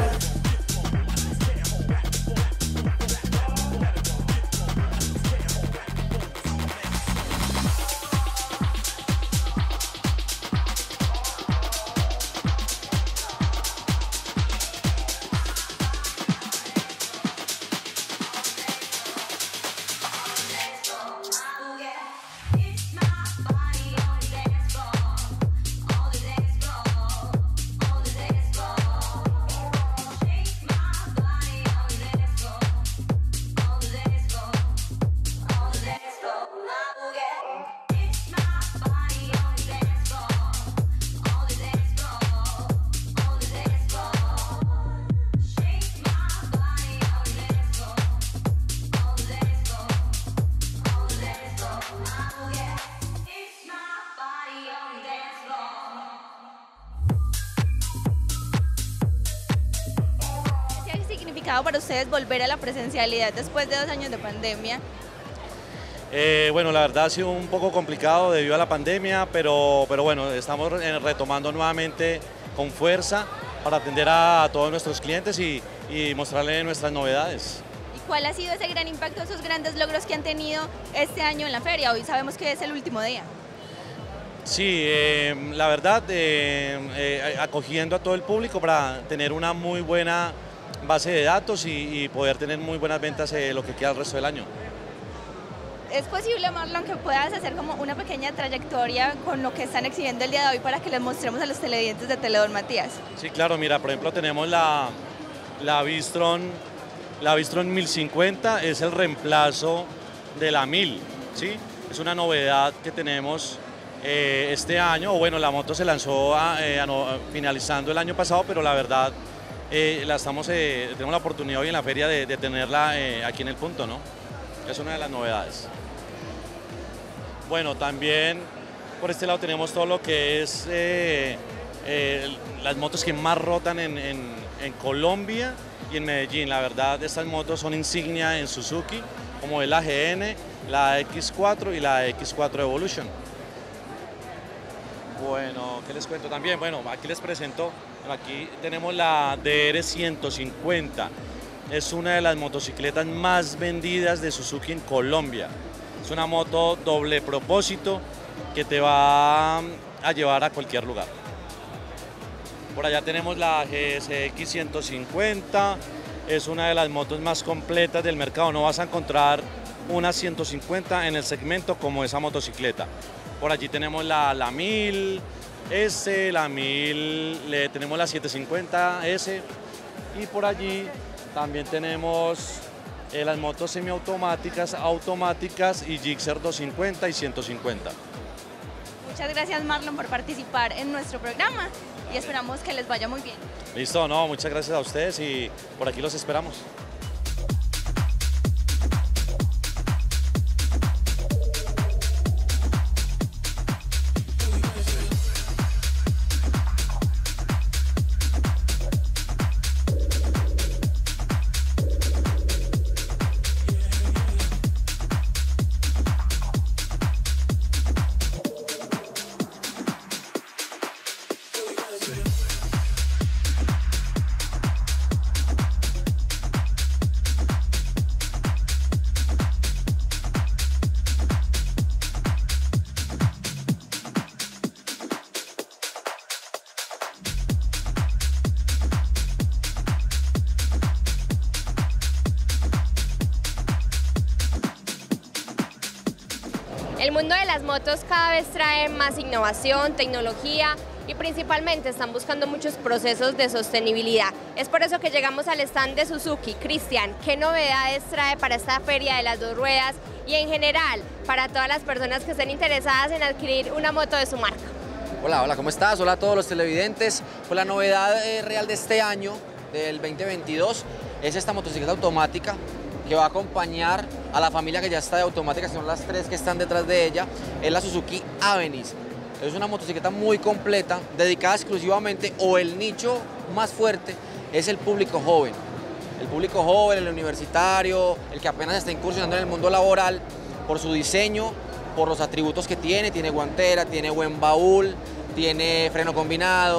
Para ustedes volver a la presencialidad después de 2 años de pandemia? Bueno, la verdad ha sido un poco complicado debido a la pandemia, pero bueno, estamos retomando nuevamente con fuerza para atender a todos nuestros clientes y mostrarles nuestras novedades. ¿Y cuál ha sido ese gran impacto, esos grandes logros que han tenido este año en la feria? Hoy sabemos que es el último día. Sí, la verdad, acogiendo a todo el público para tener una muy buena base de datos y poder tener muy buenas ventas lo que queda el resto del año. ¿Es posible, Marlon, que puedas hacer como una pequeña trayectoria con lo que están exhibiendo el día de hoy para que les mostremos a los televidentes de Teledon Matías? Sí, claro, mira, por ejemplo tenemos la Bistron 1050, es el reemplazo de la 1000, ¿sí? Es una novedad que tenemos este año, o bueno, la moto se lanzó finalizando el año pasado, pero la verdad tenemos la oportunidad hoy en la feria de tenerla aquí en el punto, ¿no? Es una de las novedades. Bueno, también por este lado tenemos todo lo que es las motos que más rotan en Colombia y en Medellín. La verdad, estas motos son insignia en Suzuki, como es la GN, la X4 y la X4 Evolution. Bueno, ¿qué les cuento también? Bueno, aquí les presento, aquí tenemos la DR150. Es una de las motocicletas más vendidas de Suzuki en Colombia. Es una moto doble propósito que te va a llevar a cualquier lugar. Por allá tenemos la GSX 150. Es una de las motos más completas del mercado. No vas a encontrar una 150 en el segmento como esa motocicleta. Por allí tenemos la 1000S, la 1000, tenemos la 750S y por allí también tenemos las motos semiautomáticas, automáticas y Gixxer 250 y 150. Muchas gracias, Marlon, por participar en nuestro programa y esperamos que les vaya muy bien. Listo, no, muchas gracias a ustedes y por aquí los esperamos. El mundo de las motos cada vez trae más innovación, tecnología y principalmente están buscando muchos procesos de sostenibilidad. Es por eso que llegamos al stand de Suzuki. Cristian, ¿qué novedades trae para esta feria de las dos ruedas y en general para todas las personas que estén interesadas en adquirir una moto de su marca? Hola, hola, ¿cómo estás? Hola a todos los televidentes. Pues la novedad real de este año, del 2022, es esta motocicleta automática que va a acompañar a la familia que ya está de automática, que son las 3 que están detrás de ella, es la Suzuki Avenis. Es una motocicleta muy completa, dedicada exclusivamente, o el nicho más fuerte es el público joven. El público joven, el universitario, el que apenas está incursionando en el mundo laboral, por su diseño, por los atributos que tiene guantera, tiene buen baúl, tiene freno combinado,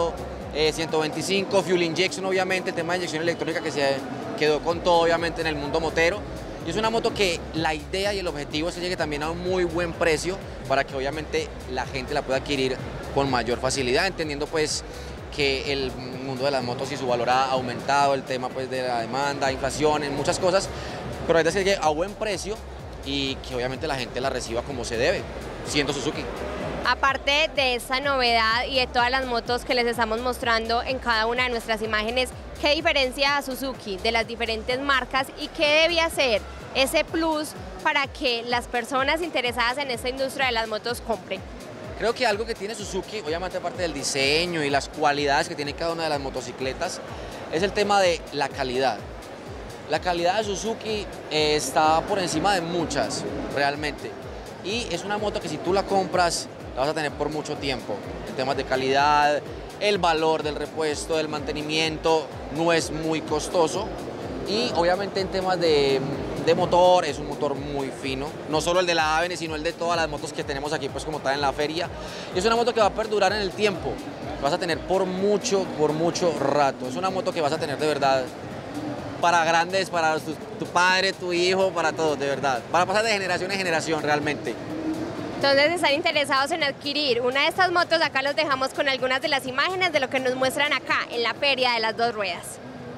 125, fuel injection obviamente, el tema de inyección electrónica que se quedó con todo obviamente en el mundo motero. Y es una moto que la idea y el objetivo es que llegue también a un muy buen precio para que obviamente la gente la pueda adquirir con mayor facilidad, entendiendo pues que el mundo de las motos y su valor ha aumentado, el tema pues de la demanda, inflación, en muchas cosas, pero la idea es que llegue a buen precio y que obviamente la gente la reciba como se debe, siendo Suzuki. Aparte de esta novedad y de todas las motos que les estamos mostrando en cada una de nuestras imágenes, ¿qué diferencia a Suzuki de las diferentes marcas y qué debe hacer ese plus para que las personas interesadas en esta industria de las motos compren? Creo que algo que tiene Suzuki, obviamente aparte del diseño y las cualidades que tiene cada una de las motocicletas, es el tema de la calidad. La calidad de Suzuki está por encima de muchas, realmente. Y es una moto que si tú la compras, la vas a tener por mucho tiempo. En temas de calidad, el valor del repuesto, del mantenimiento, no es muy costoso. Y obviamente en temas de motor, es un motor muy fino. No solo el de la Avenue, sino el de todas las motos que tenemos aquí, pues como está en la feria. Y es una moto que va a perdurar en el tiempo. Vas a tener por mucho rato. Es una moto que vas a tener de verdad para grandes, para tu padre, tu hijo, para todos, de verdad. Para pasar de generación en generación, realmente. Entonces, están interesados en adquirir una de estas motos, acá los dejamos con algunas de las imágenes de lo que nos muestran acá en la feria de las dos ruedas.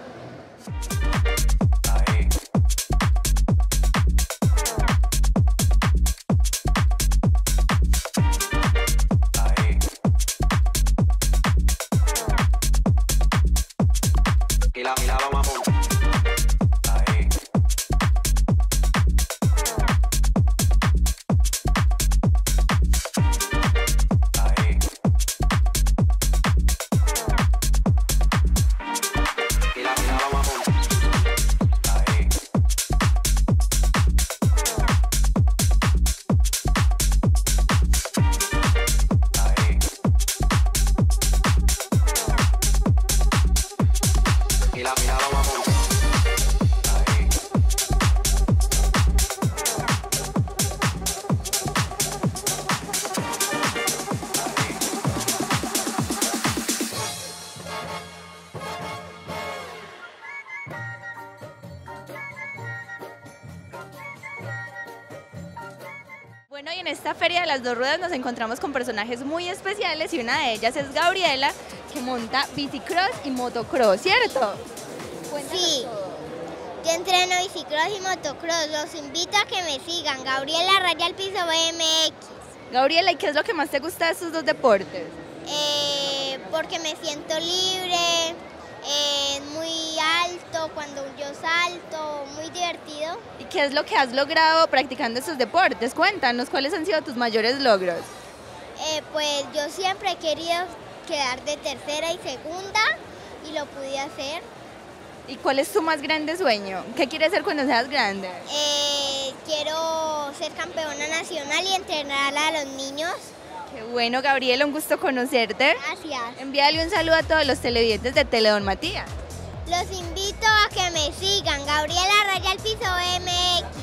Bueno, y en esta feria de las dos ruedas nos encontramos con personajes muy especiales y una de ellas es Gabriela, que monta bicicross y motocross, ¿cierto? Sí, yo entreno bicicross y motocross, los invito a que me sigan, Gabriela Raya al Piso BMX. Gabriela, ¿y qué es lo que más te gusta de estos dos deportes? Porque me siento libre, muy alto cuando yo salto, muy divertido. ¿Y qué es lo que has logrado practicando estos deportes? Cuéntanos, ¿cuáles han sido tus mayores logros? Pues yo siempre he querido quedar de tercera y segunda y lo pude hacer. ¿Y cuál es tu más grande sueño? ¿Qué quieres ser cuando seas grande? Quiero ser campeona nacional y entrenar a los niños. Qué bueno, Gabriela, un gusto conocerte. Gracias. Envíale un saludo a todos los televidentes de Teledon Matías. Los invito a que me sigan, Gabriela Raya al Piso BMX.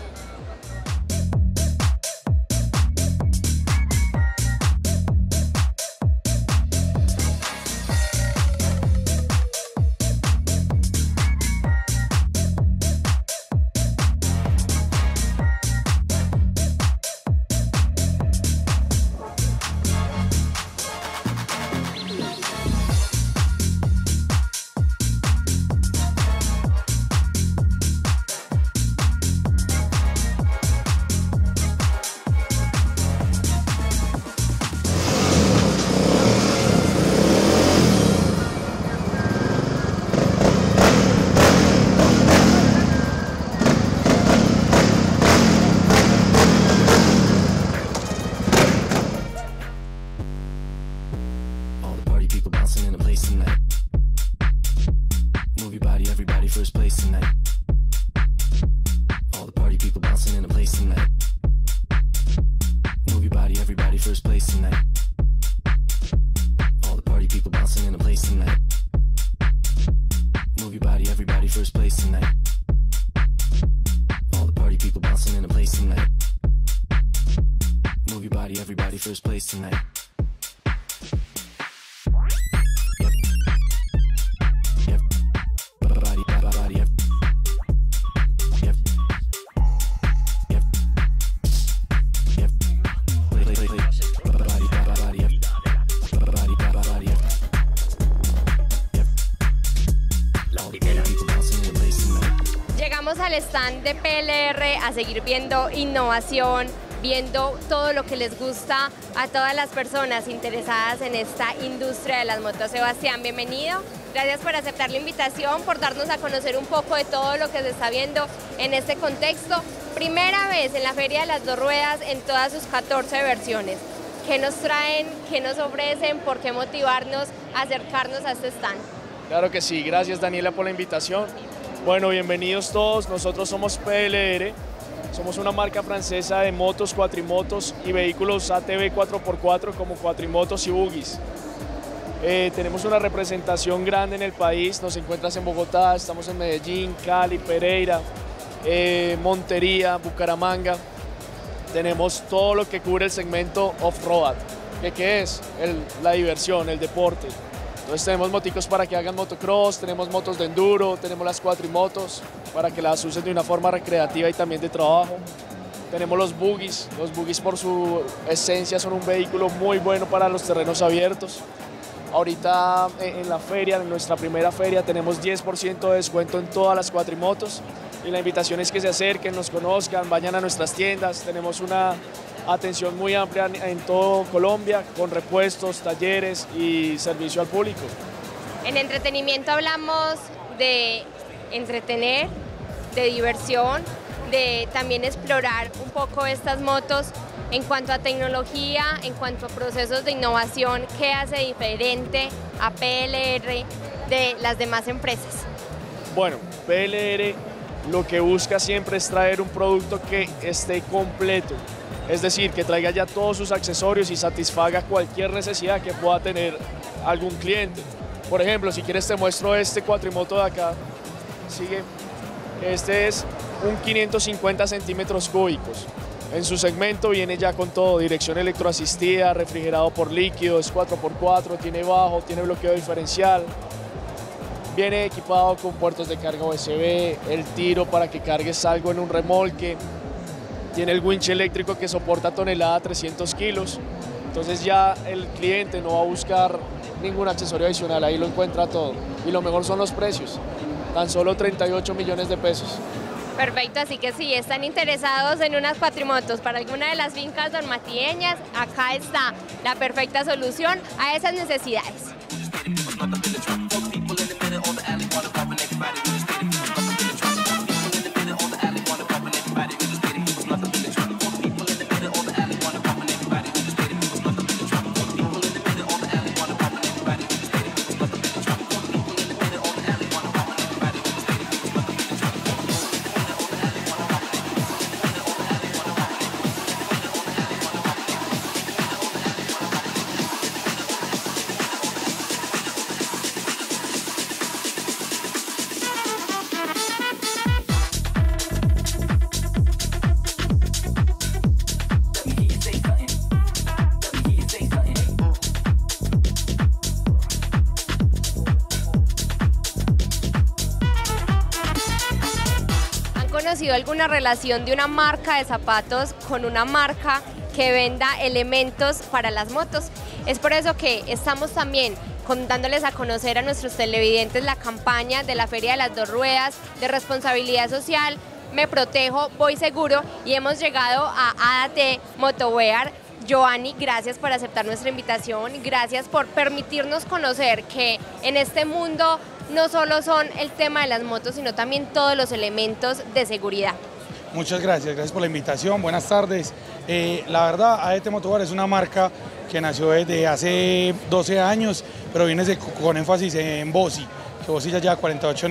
First place tonight. All the party people bouncing in a place tonight. Move your body, everybody, first place tonight. All the party people bouncing in a place tonight. Move your body, everybody, first place tonight. All the party people bouncing in a place tonight. Move your body, everybody, first place tonight. Yep. Venimos al stand de PLR a seguir viendo innovación, viendo todo lo que les gusta a todas las personas interesadas en esta industria de las motos. Sebastián, bienvenido. Gracias por aceptar la invitación, por darnos a conocer un poco de todo lo que se está viendo en este contexto. Primera vez en la Feria de las Dos Ruedas en todas sus 14 versiones. ¿Qué nos traen? ¿Qué nos ofrecen? ¿Por qué motivarnos a acercarnos a este stand? Claro que sí, gracias Daniela por la invitación. Bueno, bienvenidos todos, nosotros somos PLR, somos una marca francesa de motos, cuatrimotos y vehículos ATV 4x4 como cuatrimotos y buggies. Tenemos una representación grande en el país, nos encuentras en Bogotá, estamos en Medellín, Cali, Pereira, Montería, Bucaramanga. Tenemos todo lo que cubre el segmento off-road, que es la diversión, el deporte. Entonces tenemos moticos para que hagan motocross, tenemos motos de enduro, tenemos las cuatrimotos para que las usen de una forma recreativa y también de trabajo. Tenemos los buggies por su esencia son un vehículo muy bueno para los terrenos abiertos. Ahorita en la feria, en nuestra primera feria, tenemos 10% de descuento en todas las cuatrimotos y la invitación es que se acerquen, nos conozcan, vayan a nuestras tiendas. Tenemos una atención muy amplia en todo Colombia, con repuestos, talleres y servicio al público. En entretenimiento hablamos de entretener, de diversión, de también explorar un poco estas motos en cuanto a tecnología, en cuanto a procesos de innovación. ¿Qué hace diferente a PLR de las demás empresas? Bueno, PLR lo que busca siempre es traer un producto que esté completo. Es decir, que traiga ya todos sus accesorios y satisfaga cualquier necesidad que pueda tener algún cliente. Por ejemplo, si quieres te muestro este cuatrimoto de acá. Sigue. Este es un 550 centímetros cúbicos. En su segmento viene ya con todo, dirección electroasistida, refrigerado por líquido, es 4x4, tiene bajo, tiene bloqueo diferencial. Viene equipado con puertos de carga USB, el tiro para que cargues algo en un remolque. Tiene el winch eléctrico que soporta tonelada 300 kilos, entonces ya el cliente no va a buscar ningún accesorio adicional, ahí lo encuentra todo. Y lo mejor son los precios, tan solo 38 millones de pesos. Perfecto, así que si están interesados en unas cuatrimotos para alguna de las fincas donmatieñas, acá está la perfecta solución a esas necesidades. ¿Conocido alguna relación de una marca de zapatos con una marca que venda elementos para las motos? Es por eso que estamos también dándoles a conocer a nuestros televidentes la campaña de la Feria de las Dos Ruedas de responsabilidad social, Me Protejo, Voy Seguro, y hemos llegado a ADT Motowear. Giovanni, gracias por aceptar nuestra invitación, gracias por permitirnos conocer que en este mundo no solo son el tema de las motos, sino también todos los elementos de seguridad. Muchas gracias por la invitación, buenas tardes. La verdad, ADT Motowear es una marca que nació desde hace 12 años, pero viene con énfasis en Bossi, que Bossi ya lleva 48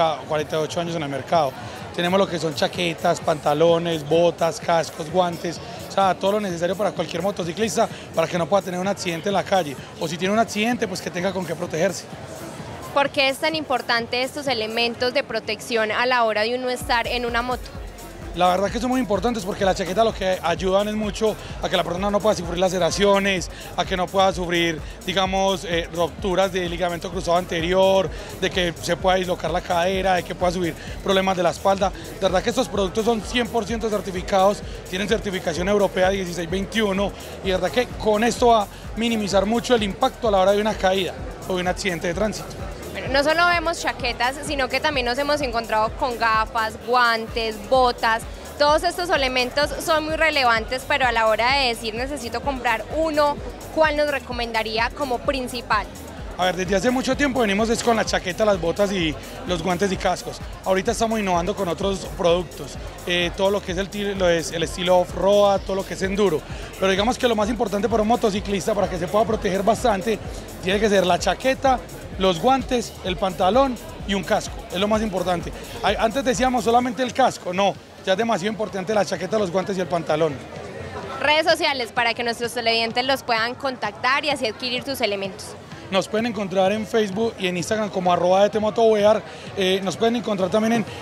años en el mercado. Tenemos lo que son chaquetas, pantalones, botas, cascos, guantes, o sea, todo lo necesario para cualquier motociclista para que no pueda tener un accidente en la calle, o si tiene un accidente, pues que tenga con qué protegerse. ¿Por qué es tan importante estos elementos de protección a la hora de uno estar en una moto? La verdad que son muy importantes porque las chaquetas lo que ayudan es mucho a que la persona no pueda sufrir laceraciones, a que no pueda sufrir, digamos, rupturas de ligamento cruzado anterior, de que se pueda dislocar la cadera, de que pueda subir problemas de la espalda. De verdad que estos productos son 100% certificados, tienen certificación europea 1621 y de verdad que con esto va a minimizar mucho el impacto a la hora de una caída o de un accidente de tránsito. Bueno, no solo vemos chaquetas, sino que también nos hemos encontrado con gafas, guantes, botas. Todos estos elementos son muy relevantes, pero a la hora de decir necesito comprar uno, ¿cuál nos recomendaría como principal? A ver, desde hace mucho tiempo venimos con la chaqueta, las botas y los guantes y cascos. Ahorita estamos innovando con otros productos, todo lo que es el estilo off-road, todo lo que es enduro. Pero digamos que lo más importante para un motociclista, para que se pueda proteger bastante, tiene que ser la chaqueta, los guantes, el pantalón y un casco. Es lo más importante. Antes decíamos solamente el casco, no, ya es demasiado importante la chaqueta, los guantes y el pantalón. Redes sociales para que nuestros televidentes los puedan contactar y así adquirir sus elementos. Nos pueden encontrar en Facebook y en Instagram como @adtmotowear. Nos pueden encontrar también en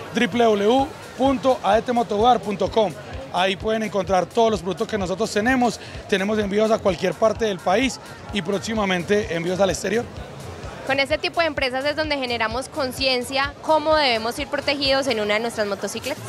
www.adtmotowear.com. Ahí pueden encontrar todos los productos que nosotros tenemos. Tenemos envíos a cualquier parte del país y próximamente envíos al exterior. Con este tipo de empresas es donde generamos conciencia cómo debemos ir protegidos en una de nuestras motocicletas.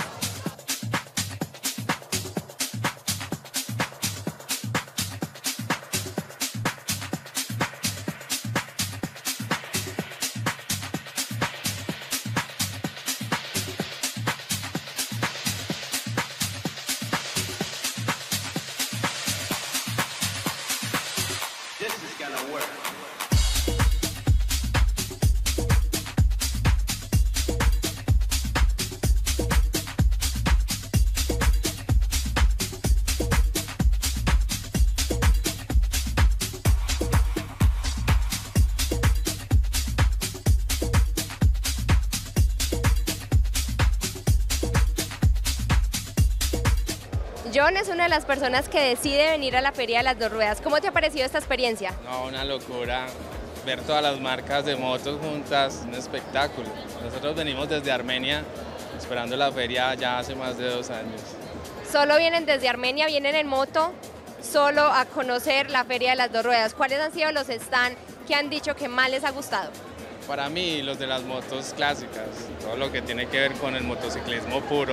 John es una de las personas que decide venir a la Feria de las Dos Ruedas. ¿Cómo te ha parecido esta experiencia? No, una locura. Ver todas las marcas de motos juntas, un espectáculo. Nosotros venimos desde Armenia esperando la feria ya hace más de 2 años. Solo vienen desde Armenia, vienen en moto, solo a conocer la Feria de las Dos Ruedas. ¿Cuáles han sido los stands que han dicho que más les ha gustado? Para mí, los de las motos clásicas, todo lo que tiene que ver con el motociclismo puro.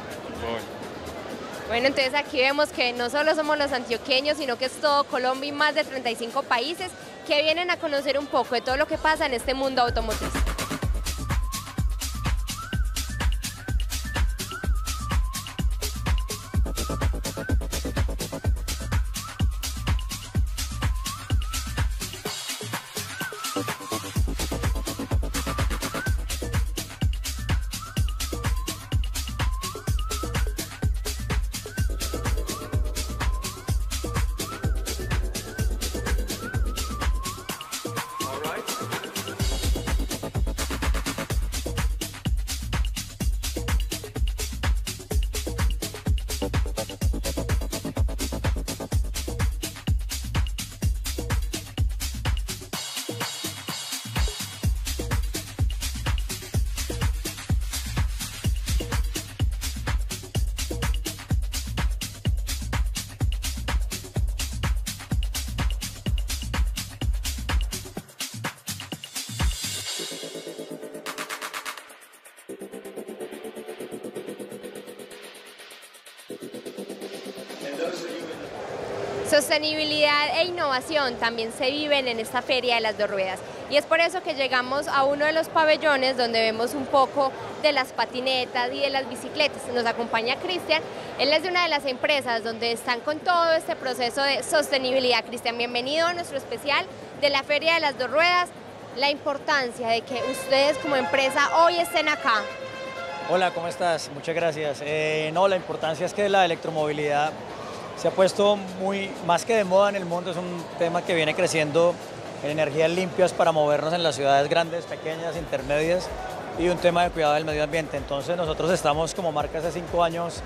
Bueno, entonces aquí vemos que no solo somos los antioqueños, sino que es todo Colombia y más de 35 países que vienen a conocer un poco de todo lo que pasa en este mundo automotriz. Sostenibilidad e innovación también se viven en esta Feria de las Dos Ruedas y es por eso que llegamos a uno de los pabellones donde vemos un poco de las patinetas y de las bicicletas. Nos acompaña Cristian, él es de una de las empresas donde están con todo este proceso de sostenibilidad. Cristian, bienvenido a nuestro especial de la Feria de las Dos Ruedas. La importancia de que ustedes como empresa hoy estén acá. Hola, ¿cómo estás? Muchas gracias. No, la importancia es que la electromovilidad se ha puesto más que de moda en el mundo, es un tema que viene creciendo en energías limpias para movernos en las ciudades grandes, pequeñas, intermedias y un tema de cuidado del medio ambiente. Entonces nosotros estamos como marca hace 5 años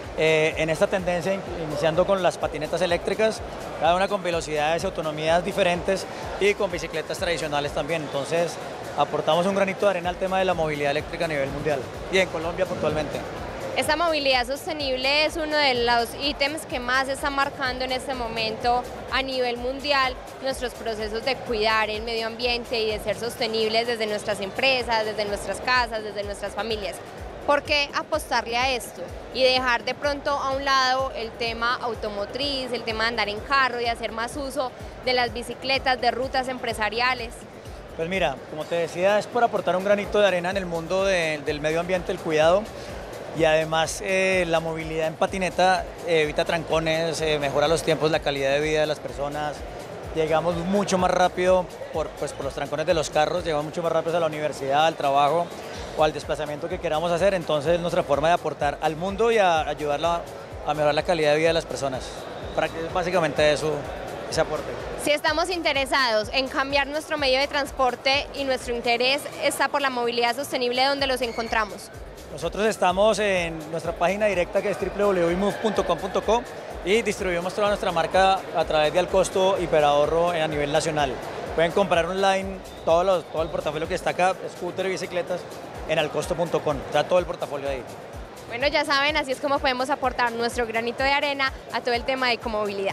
en esta tendencia, iniciando con las patinetas eléctricas, cada una con velocidades y autonomías diferentes y con bicicletas tradicionales también. Entonces aportamos un granito de arena al tema de la movilidad eléctrica a nivel mundial y en Colombia puntualmente. Esta movilidad sostenible es uno de los ítems que más está marcando en este momento a nivel mundial nuestros procesos de cuidar el medio ambiente y de ser sostenibles desde nuestras empresas, desde nuestras casas, desde nuestras familias. ¿Por qué apostarle a esto y dejar de pronto a un lado el tema automotriz, el tema de andar en carro y hacer más uso de las bicicletas, de rutas empresariales? Pues mira, como te decía, es por aportar un granito de arena en el mundo del medio ambiente, el cuidado, y además la movilidad en patineta evita trancones, mejora los tiempos, la calidad de vida de las personas. Llegamos mucho más rápido por los trancones de los carros, llegamos mucho más rápido a la universidad, al trabajo o al desplazamiento que queramos hacer. Entonces es nuestra forma de aportar al mundo y a ayudarla a mejorar la calidad de vida de las personas. Básicamente eso, ese aporte. Si estamos interesados en cambiar nuestro medio de transporte y nuestro interés está por la movilidad sostenible, ¿dónde los encontramos? Nosotros estamos en nuestra página directa que es www.imove.com.co y distribuimos toda nuestra marca a través de Alcosto Hiperahorro a nivel nacional. Pueden comprar online todo el portafolio que está acá, scooter y bicicletas, en alcosto.com, o sea, todo el portafolio ahí. Bueno, ya saben, así es como podemos aportar nuestro granito de arena a todo el tema de ecomovilidad.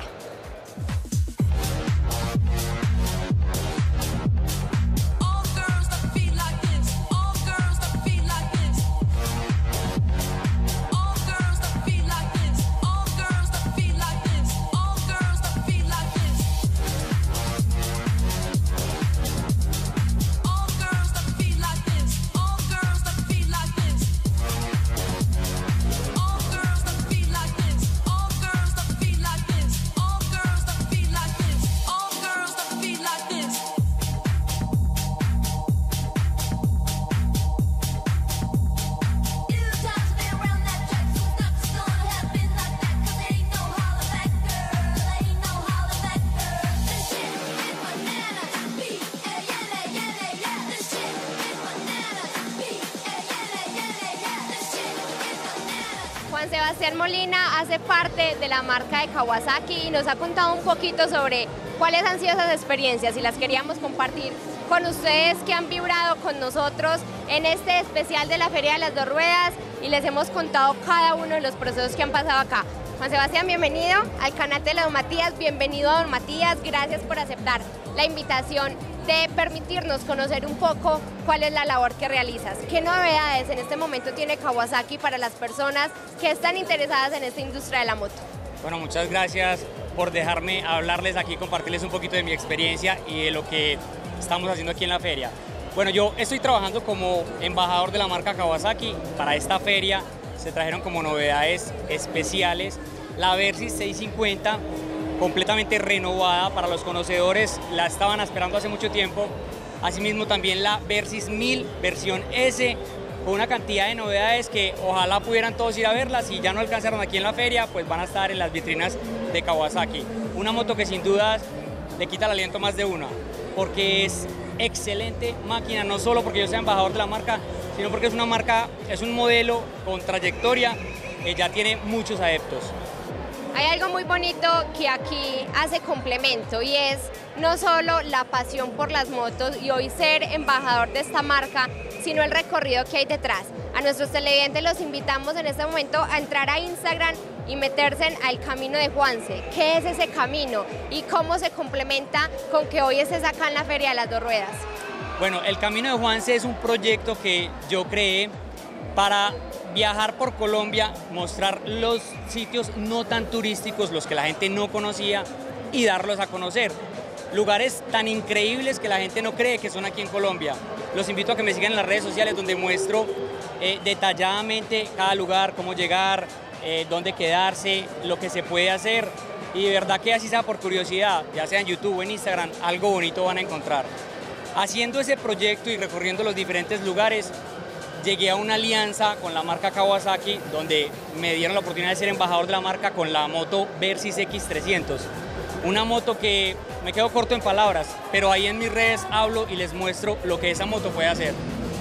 Juan Sebastián Molina hace parte de la marca de Kawasaki y nos ha contado un poquito sobre cuáles han sido esas experiencias y las queríamos compartir con ustedes que han vibrado con nosotros en este especial de la Feria de las Dos Ruedas y les hemos contado cada uno de los procesos que han pasado acá. Juan Sebastián, bienvenido al canal de Don Matías, bienvenido a Don Matías, gracias por aceptar la invitación de permitirnos conocer un poco cuál es la labor que realizas. ¿Qué novedades en este momento tiene Kawasaki para las personas que están interesadas en esta industria de la moto? Bueno, muchas gracias por dejarme hablarles aquí, compartirles un poquito de mi experiencia y de lo que estamos haciendo aquí en la feria. Bueno, yo estoy trabajando como embajador de la marca Kawasaki. Para esta feria se trajeron como novedades especiales la Versys 650, completamente renovada para los conocedores, la estaban esperando hace mucho tiempo. Asimismo también la Versys 1000 versión S, con una cantidad de novedades que ojalá pudieran todos ir a verlas. Si ya no alcanzaron aquí en la feria, pues van a estar en las vitrinas de Kawasaki. Una moto que sin dudas le quita el aliento a más de una, porque es excelente máquina, no solo porque yo sea embajador de la marca, sino porque es una marca, es un modelo con trayectoria que ya tiene muchos adeptos. Hay algo muy bonito que aquí hace complemento y es no solo la pasión por las motos y hoy ser embajador de esta marca, sino el recorrido que hay detrás. A nuestros televidentes los invitamos en este momento a entrar a Instagram y meterse al camino de Juanse. ¿Qué es ese camino y cómo se complementa con que hoy estés acá en la Feria de las Dos Ruedas? Bueno, el camino de Juanse es un proyecto que yo creé para viajar por Colombia, mostrar los sitios no tan turísticos, los que la gente no conocía y darlos a conocer. Lugares tan increíbles que la gente no cree que son aquí en Colombia. Los invito a que me sigan en las redes sociales donde muestro detalladamente cada lugar, cómo llegar, dónde quedarse, lo que se puede hacer. Y de verdad que así sea por curiosidad, ya sea en YouTube o en Instagram, algo bonito van a encontrar. Haciendo ese proyecto y recorriendo los diferentes lugares, llegué a una alianza con la marca Kawasaki, donde me dieron la oportunidad de ser embajador de la marca con la moto Versys X300. Una moto que me quedo corto en palabras, pero ahí en mis redes hablo y les muestro lo que esa moto puede hacer.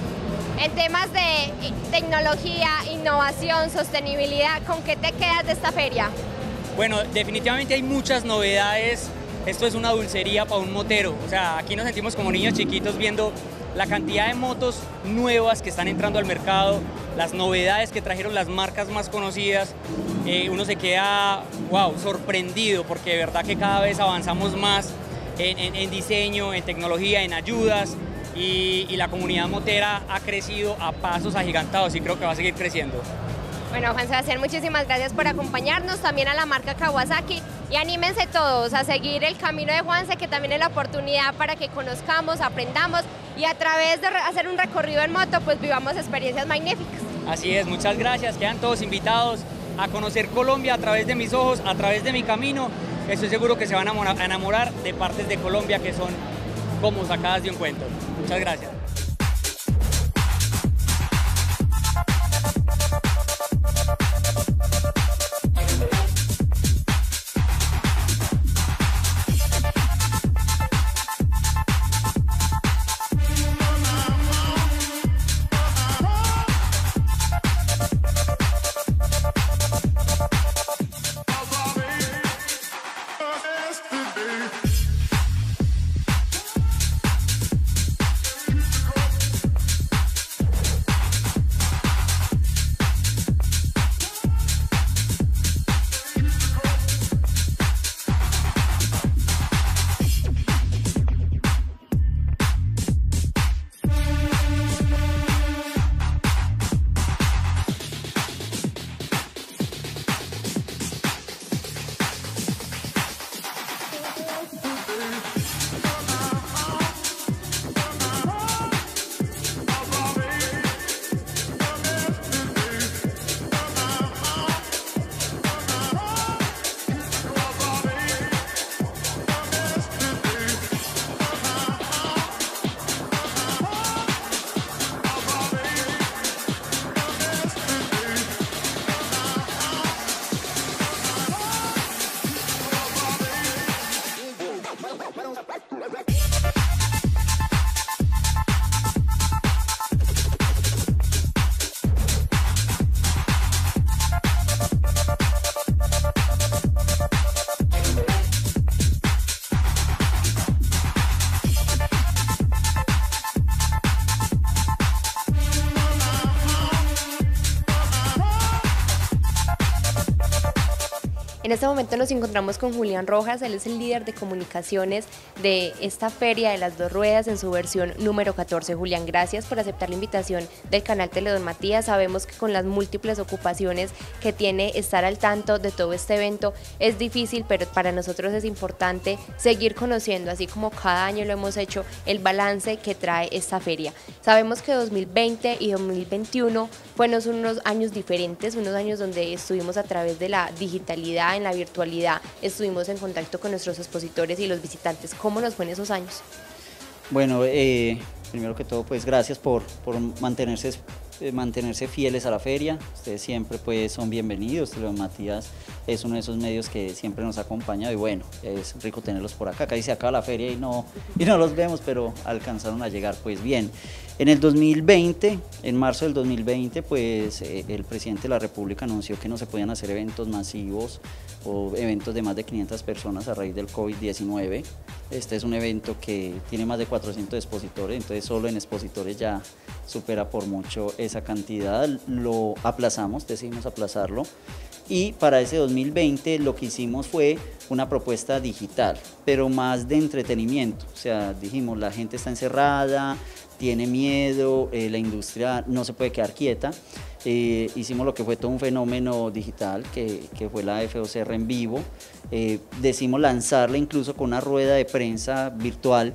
En temas de tecnología, innovación, sostenibilidad, ¿con qué te quedas de esta feria? Bueno, definitivamente hay muchas novedades. Esto es una dulcería para un motero. O sea, aquí nos sentimos como niños chiquitos viendo la cantidad de motos nuevas que están entrando al mercado, las novedades que trajeron las marcas más conocidas. Uno se queda, wow, sorprendido, porque de verdad que cada vez avanzamos más en diseño, en tecnología, en ayudas, y la comunidad motera ha crecido a pasos agigantados y creo que va a seguir creciendo. Bueno, Juan Sebastián, muchísimas gracias por acompañarnos, también a la marca Kawasaki, y anímense todos a seguir el camino de Juanse, que también es la oportunidad para que conozcamos, aprendamos y a través de hacer un recorrido en moto pues vivamos experiencias magníficas. Así es, muchas gracias, quedan todos invitados a conocer Colombia a través de mis ojos, a través de mi camino. Estoy seguro que se van a enamorar de partes de Colombia que son como sacadas de un cuento. Muchas gracias. En este momento nos encontramos con Julián Rojas, él es el líder de comunicaciones de esta Feria de las Dos Ruedas en su versión número 14. Julián, gracias por aceptar la invitación del canal Teledon Matías. Sabemos que con las múltiples ocupaciones que tiene estar al tanto de todo este evento es difícil, pero para nosotros es importante seguir conociendo, así como cada año lo hemos hecho, el balance que trae esta feria. Sabemos que 2020 y 2021 fueron unos años diferentes, unos años donde estuvimos a través de la digitalidad, en la virtualidad, estuvimos en contacto con nuestros expositores y los visitantes. ¿Cómo nos fue en esos años? Bueno, primero que todo, pues gracias por mantenerse fieles a la feria. Ustedes siempre pues son bienvenidos. Teledon Matías es uno de esos medios que siempre nos ha acompañado y bueno, es rico tenerlos por acá. Casi se acaba la feria y no los vemos, pero alcanzaron a llegar pues bien. En el 2020, en marzo del 2020, pues el presidente de la República anunció que no se podían hacer eventos masivos o eventos de más de 500 personas a raíz del COVID-19. Este es un evento que tiene más de 400 expositores, entonces solo en expositores ya supera por mucho esa cantidad. Lo aplazamos, decidimos aplazarlo. Y para ese 2020 lo que hicimos fue una propuesta digital, pero más de entretenimiento. O sea, dijimos, la gente está encerrada, tiene miedo, la industria no se puede quedar quieta. Hicimos lo que fue todo un fenómeno digital, que fue la FOCR en vivo. Decidimos lanzarla incluso con una rueda de prensa virtual.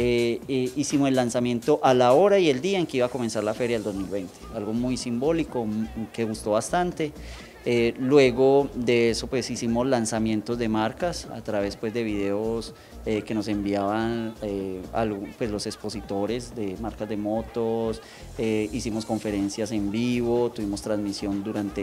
Hicimos el lanzamiento a la hora y el día en que iba a comenzar la feria del 2020. Algo muy simbólico, que gustó bastante. Luego de eso pues hicimos lanzamientos de marcas a través pues de videos que nos enviaban pues, los expositores de marcas de motos, hicimos conferencias en vivo, tuvimos transmisión durante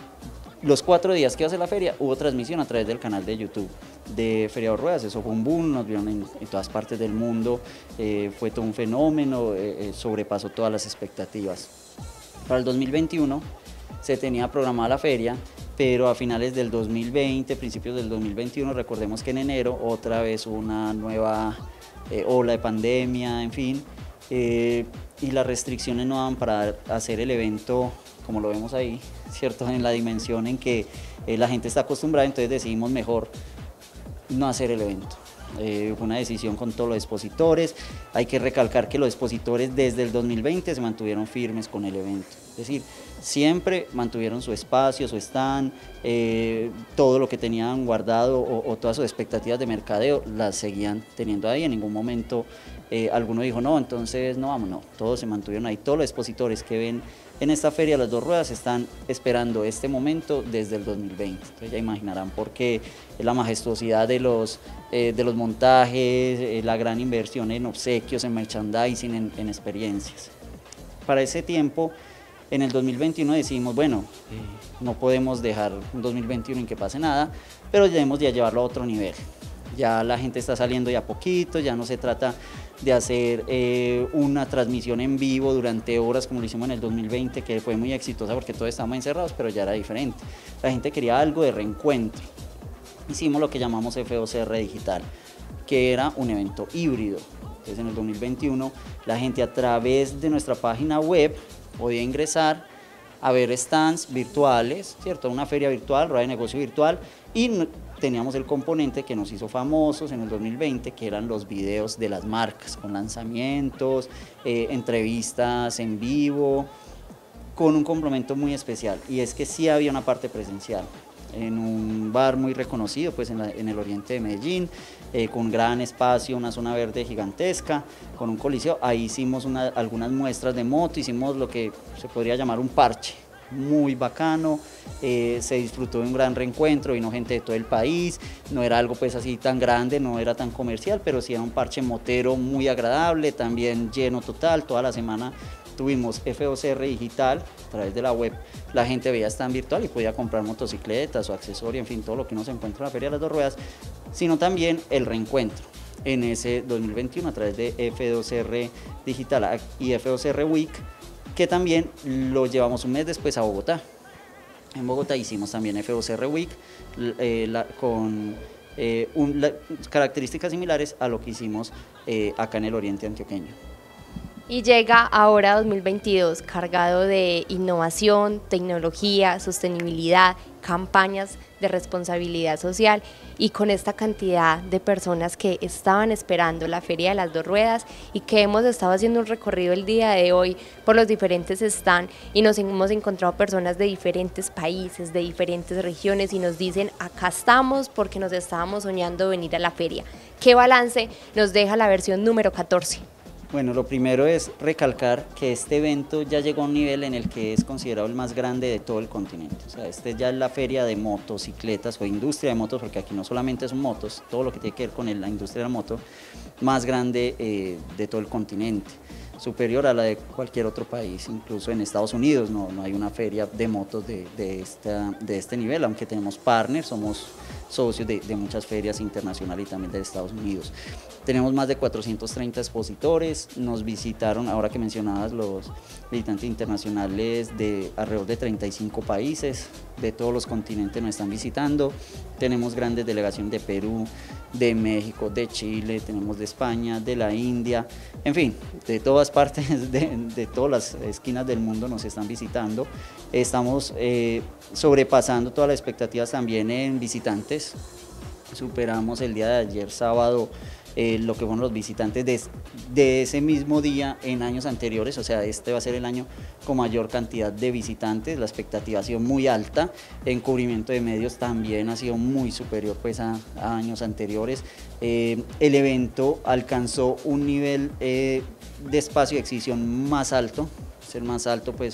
los 4 días que iba a ser la feria, hubo transmisión a través del canal de YouTube de Feria de Ruedas. Eso fue un boom, nos vieron en todas partes del mundo, fue todo un fenómeno, sobrepasó todas las expectativas. Para el 2021 se tenía programada la feria, pero a finales del 2020, principios del 2021, recordemos que en enero otra vez hubo una nueva ola de pandemia, en fin, y las restricciones no daban para hacer el evento como lo vemos ahí, ¿cierto? En la dimensión en que la gente está acostumbrada, entonces decidimos mejor no hacer el evento. Fue una decisión con todos los expositores. Hay que recalcar que los expositores desde el 2020 se mantuvieron firmes con el evento. Es decir, siempre mantuvieron su espacio, su stand, todo lo que tenían guardado o todas sus expectativas de mercadeo las seguían teniendo ahí. En ningún momento alguno dijo no, entonces no vamos, no. Todos se mantuvieron ahí. Todos los expositores que ven en esta feria Las Dos Ruedas están esperando este momento desde el 2020. Entonces ya imaginarán por qué la majestuosidad de los montajes, la gran inversión en obsequios, en merchandising, en experiencias. Para ese tiempo, en el 2021 decidimos, bueno, no podemos dejar un 2021 en que pase nada, pero debemos de llevarlo a otro nivel. Ya la gente está saliendo ya poquito, ya no se trata de hacer una transmisión en vivo durante horas como lo hicimos en el 2020, que fue muy exitosa porque todos estábamos encerrados, pero ya era diferente. La gente quería algo de reencuentro. Hicimos lo que llamamos FOCR Digital, que era un evento híbrido. Entonces en el 2021 la gente a través de nuestra página web podía ingresar a ver stands virtuales, ¿cierto? Una feria virtual, rueda de negocio virtual, y teníamos el componente que nos hizo famosos en el 2020, que eran los videos de las marcas, con lanzamientos, entrevistas en vivo, con un complemento muy especial, y es que sí había una parte presencial, en un bar muy reconocido pues en el oriente de Medellín, con gran espacio, una zona verde gigantesca, con un coliseo. Ahí hicimos algunas muestras de moto, hicimos lo que se podría llamar un parche, muy bacano, se disfrutó de un gran reencuentro, vino gente de todo el país, no era algo pues así tan grande, no era tan comercial, pero sí era un parche motero muy agradable, también lleno total. Toda la semana tuvimos FOCR Digital a través de la web, la gente veía stand virtual y podía comprar motocicletas o accesorios, en fin, todo lo que uno se encuentra en la Feria de las Dos Ruedas, sino también el reencuentro en ese 2021 a través de FOCR Digital y FOCR Week, que también lo llevamos un mes después a Bogotá. En Bogotá hicimos también FOCR Week con características similares a lo que hicimos acá en el oriente antioqueño. Y llega ahora 2022 cargado de innovación, tecnología, sostenibilidad, campañas de responsabilidad social, y con esta cantidad de personas que estaban esperando la Feria de las Dos Ruedas y que hemos estado haciendo un recorrido el día de hoy por los diferentes stands y nos hemos encontrado personas de diferentes países, de diferentes regiones, y nos dicen acá estamos porque nos estábamos soñando venir a la feria. ¿Qué balance nos deja la versión número 14? Bueno, lo primero es recalcar que este evento ya llegó a un nivel en el que es considerado el más grande de todo el continente. O sea, este ya es la feria de motocicletas o industria de motos, porque aquí no solamente son motos, todo lo que tiene que ver con la industria de la moto, más grande de todo el continente, superior a la de cualquier otro país. Incluso en Estados Unidos no hay una feria de motos de este nivel, aunque tenemos partners, somos socios de muchas ferias internacionales y también de Estados Unidos. Tenemos más de 430 expositores, nos visitaron, ahora que mencionabas, los visitantes internacionales de alrededor de 35 países, de todos los continentes nos están visitando. Tenemos grandes delegaciones de Perú, de México, de Chile, tenemos de España, de la India, en fin, de todas partes, de todas las esquinas del mundo nos están visitando. Estamos sobrepasando todas las expectativas también en visitantes. Superamos el día de ayer, sábado, lo que fueron los visitantes de ese mismo día en años anteriores. O sea, este va a ser el año con mayor cantidad de visitantes. La expectativa ha sido muy alta, en cubrimiento de medios también ha sido muy superior pues a años anteriores. El evento alcanzó un nivel de espacio de exhibición más alto, es el más alto pues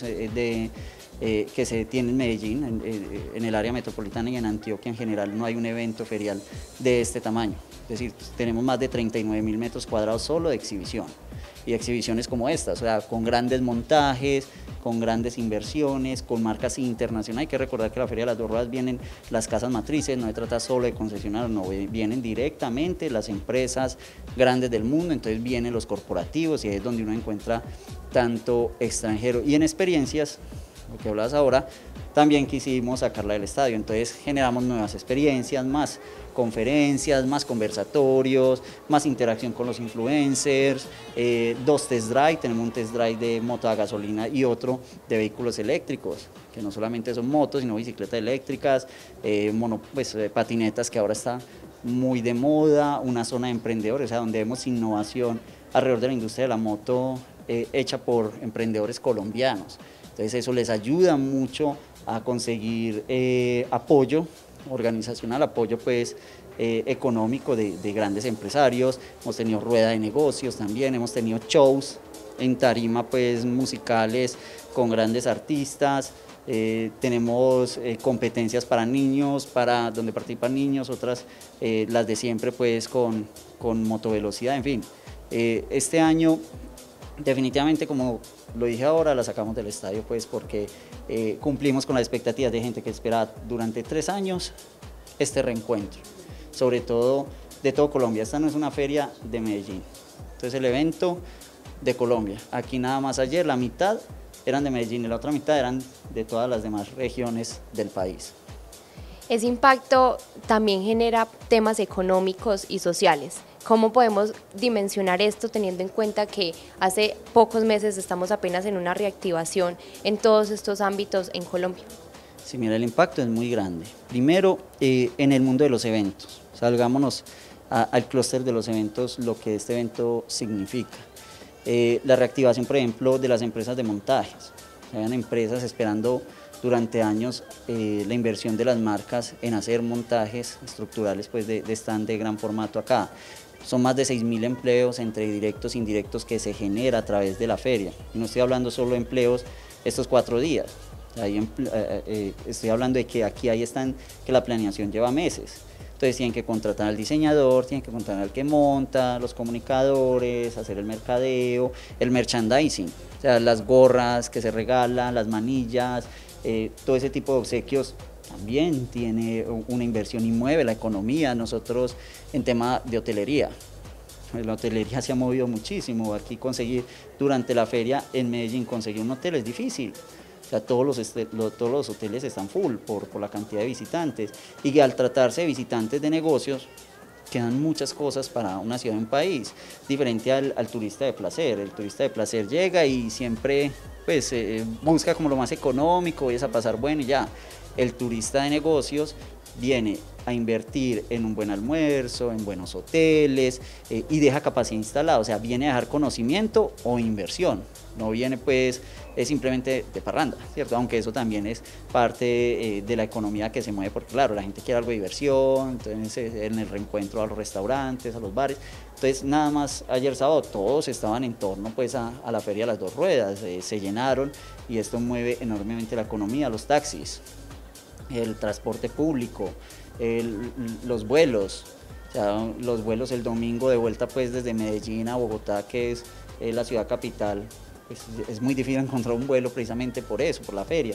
que se tiene en Medellín, en el área metropolitana, y en Antioquia en general no hay un evento ferial de este tamaño. Es decir, tenemos más de 39.000 metros cuadrados solo de exhibición, y exhibiciones como estas, o sea, con grandes montajes, con grandes inversiones, con marcas internacionales. Hay que recordar que la Feria de las Dos Ruedas vienen las casas matrices, no se trata solo de concesionarios, no, vienen directamente las empresas grandes del mundo, entonces vienen los corporativos y es donde uno encuentra tanto extranjero. Y en experiencias, lo que hablabas ahora, también quisimos sacarla del estadio, entonces generamos nuevas experiencias, más conferencias, más conversatorios, más interacción con los influencers, 2 test drive, tenemos un test drive de moto a gasolina y otro de vehículos eléctricos, que no solamente son motos, sino bicicletas eléctricas, patinetas, que ahora está muy de moda, una zona de emprendedores, o sea, donde vemos innovación alrededor de la industria de la moto hecha por emprendedores colombianos. Entonces eso les ayuda mucho a conseguir apoyo organizacional, apoyo pues económico de grandes empresarios. Hemos tenido rueda de negocios también, hemos tenido shows en tarima pues musicales con grandes artistas, tenemos competencias para niños, donde participan niños, otras las de siempre pues con motovelocidad, en fin. Este año definitivamente, como lo dije ahora, la sacamos del estadio pues porque cumplimos con las expectativas de gente que espera durante 3 años este reencuentro, sobre todo de todo Colombia. Esta no es una feria de Medellín, entonces el evento de Colombia. Aquí nada más ayer la mitad eran de Medellín y la otra mitad eran de todas las demás regiones del país. Ese impacto también genera temas económicos y sociales. ¿Cómo podemos dimensionar esto teniendo en cuenta que hace pocos meses estamos apenas en una reactivación en todos estos ámbitos en Colombia? Sí, mira, el impacto es muy grande. Primero, en el mundo de los eventos. Salgámonos al clúster de los eventos, lo que este evento significa. La reactivación, por ejemplo, de las empresas de montajes. Habían empresas esperando durante años la inversión de las marcas en hacer montajes estructurales pues, de stand de gran formato acá. Son más de 6.000 empleos entre directos e indirectos que se genera a través de la feria. Y no estoy hablando solo de empleos estos 4 días. Estoy hablando de que aquí hay stand que la planeación lleva meses. Entonces tienen que contratar al diseñador, tienen que contratar al que monta, los comunicadores, hacer el mercadeo, el merchandising, o sea, las gorras que se regalan, las manillas, todo ese tipo de obsequios también tiene una inversión y mueve la economía. Nosotros en tema de hotelería, la hotelería se ha movido muchísimo. Aquí conseguir durante la feria en Medellín conseguir un hotel es difícil. O sea, todos los hoteles están full por la cantidad de visitantes, y que al tratarse de visitantes de negocios quedan muchas cosas para una ciudad y un país, diferente al turista de placer. El turista de placer llega y siempre pues, busca como lo más económico, y es a pasar bueno y ya. El turista de negocios viene a invertir en un buen almuerzo, en buenos hoteles, y deja capacidad instalada, o sea, viene a dejar conocimiento o inversión, no viene pues simplemente de parranda, ¿cierto? Aunque eso también es parte de la economía que se mueve, porque claro, la gente quiere algo de diversión, entonces en el reencuentro a los restaurantes, a los bares. Entonces nada más ayer sábado todos estaban en torno pues a la feria de las 2 ruedas, se llenaron, y esto mueve enormemente la economía, los taxis, el transporte público, los vuelos, o sea, los vuelos el domingo de vuelta pues desde Medellín a Bogotá, que es la ciudad capital, pues, es muy difícil encontrar un vuelo precisamente por eso, por la feria,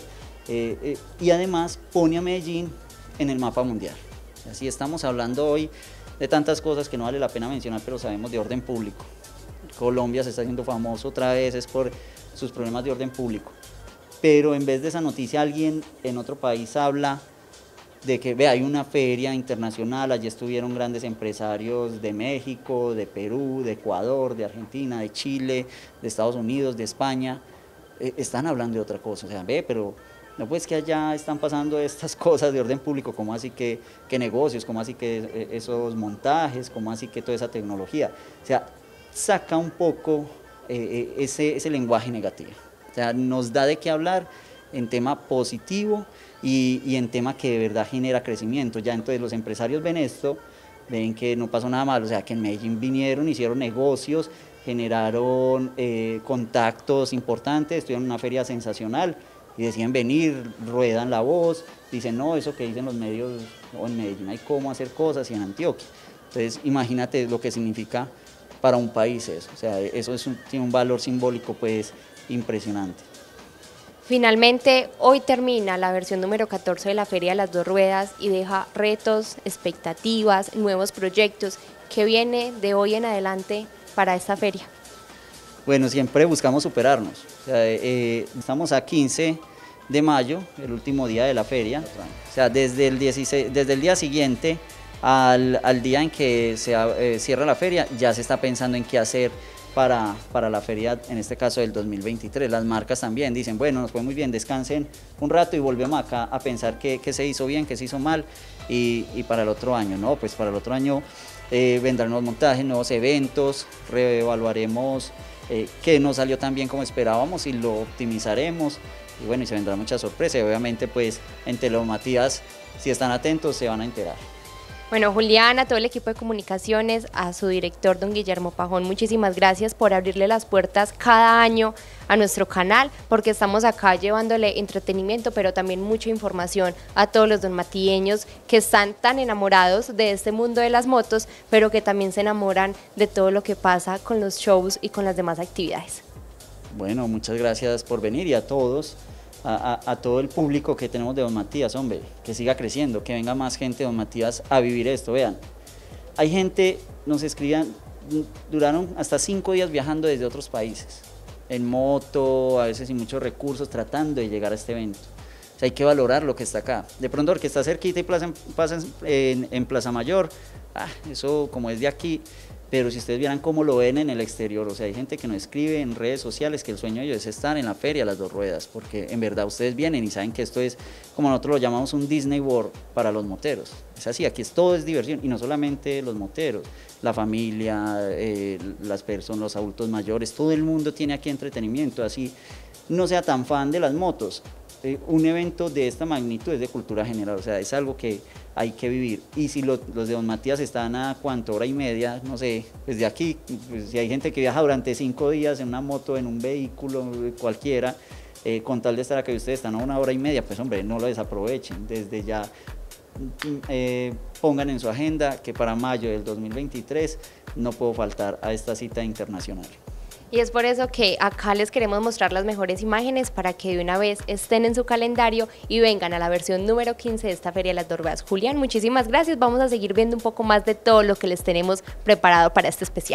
y además pone a Medellín en el mapa mundial. Así estamos hablando hoy de tantas cosas que no vale la pena mencionar, pero sabemos de orden público. Colombia se está haciendo famoso otra vez es por sus problemas de orden público, pero en vez de esa noticia alguien en otro país habla de que hay una feria internacional, allí estuvieron grandes empresarios de México, de Perú, de Ecuador, de Argentina, de Chile, de Estados Unidos, de España, están hablando de otra cosa. O sea, pero no, pues que allá están pasando estas cosas de orden público, ¿cómo así que negocios, cómo así que esos montajes, cómo así que toda esa tecnología? O sea, saca un poco ese lenguaje negativo, o sea, nos da de qué hablar en tema positivo y en tema que de verdad genera crecimiento. Ya entonces los empresarios ven esto, ven que no pasó nada malo, o sea, que en Medellín vinieron, hicieron negocios, generaron contactos importantes, estuvieron en una feria sensacional y deciden venir, ruedan la voz, dicen no, eso que dicen los medios, no, en Medellín hay cómo hacer cosas, y en Antioquia. Entonces imagínate lo que significa para un país eso, o sea, eso tiene un valor simbólico pues impresionante. Finalmente, hoy termina la versión número 14 de la Feria de las 2 Ruedas y deja retos, expectativas, nuevos proyectos. ¿Qué viene de hoy en adelante para esta feria? Bueno, siempre buscamos superarnos. O sea, estamos a 15 de mayo, el último día de la feria. O sea, desde el día siguiente al día en que se cierra la feria, ya se está pensando en qué hacer para la feria, en este caso del 2023. Las marcas también dicen, bueno, nos fue muy bien, descansen un rato y volvemos acá a pensar qué se hizo bien, qué se hizo mal y para el otro año, ¿no? Pues para el otro año vendrán nuevos montajes, nuevos eventos, reevaluaremos qué no salió tan bien como esperábamos y lo optimizaremos. Y bueno, y se vendrá mucha sorpresa y obviamente pues en Teledomatías, si están atentos, se van a enterar. Bueno, Julián, a todo el equipo de comunicaciones, a su director, don Guillermo Pajón, muchísimas gracias por abrirle las puertas cada año a nuestro canal, porque estamos acá llevándole entretenimiento, pero también mucha información a todos los donmatieños que están tan enamorados de este mundo de las motos, pero que también se enamoran de todo lo que pasa con los shows y con las demás actividades. Bueno, muchas gracias por venir y a todos. A todo el público que tenemos de Don Matías, hombre, que siga creciendo, que venga más gente de Don Matías a vivir esto. Vean, hay gente, nos escribían, duraron hasta 5 días viajando desde otros países, en moto, a veces sin muchos recursos, tratando de llegar a este evento. O sea, hay que valorar lo que está acá. De pronto, porque está cerquita y pasa en Plaza Mayor, eso como es de aquí. Pero si ustedes vieran cómo lo ven en el exterior, o sea, hay gente que nos escribe en redes sociales que el sueño de ellos es estar en la feria Las Dos Ruedas, porque en verdad ustedes vienen y saben que esto es, como nosotros lo llamamos, un Disney World para los moteros. Es así, aquí todo es diversión, y no solamente los moteros, la familia, las personas, los adultos mayores, todo el mundo tiene aquí entretenimiento, así no sea tan fan de las motos. Un evento de esta magnitud es de cultura general, o sea, es algo que hay que vivir. Y si los de Don Matías están a ¿cuánto? Hora y media, no sé, pues de aquí, pues si hay gente que viaja durante 5 días en una moto, en un vehículo, cualquiera, con tal de estar acá y ustedes están a 1 hora y media, pues hombre, no lo desaprovechen, desde ya pongan en su agenda que para mayo del 2023 no puedo faltar a esta cita internacional. Y es por eso que acá les queremos mostrar las mejores imágenes para que de una vez estén en su calendario y vengan a la versión número 15 de esta Feria de las Dos Ruedas. Julián, muchísimas gracias. Vamos a seguir viendo un poco más de todo lo que les tenemos preparado para este especial.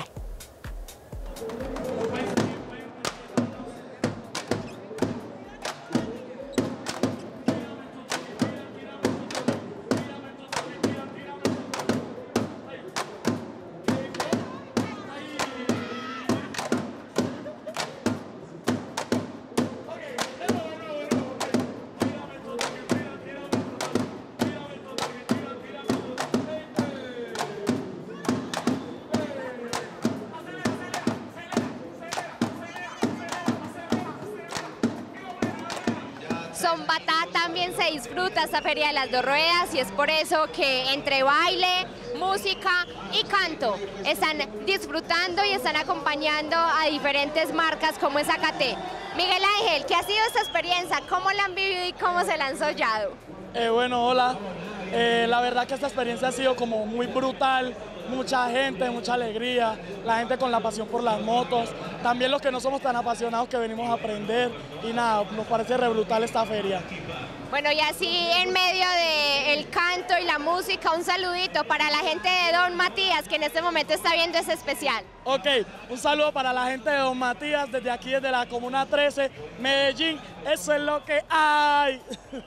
Zombatá también se disfruta esta Feria de las Dos Ruedas y es por eso que entre baile, música y canto están disfrutando y están acompañando a diferentes marcas como es AKT. Miguel Ángel, ¿qué ha sido esta experiencia? ¿Cómo la han vivido y cómo se la han soñado? Bueno, hola. La verdad que esta experiencia ha sido como muy brutal, mucha gente, mucha alegría, la gente con la pasión por las motos, también los que no somos tan apasionados que venimos a aprender y nada, nos parece re brutal esta feria. Bueno, y así en medio del canto y la música, un saludito para la gente de Don Matías que en este momento está viendo ese especial. Ok, un saludo para la gente de Don Matías desde aquí, desde la Comuna 13, Medellín, eso es lo que hay.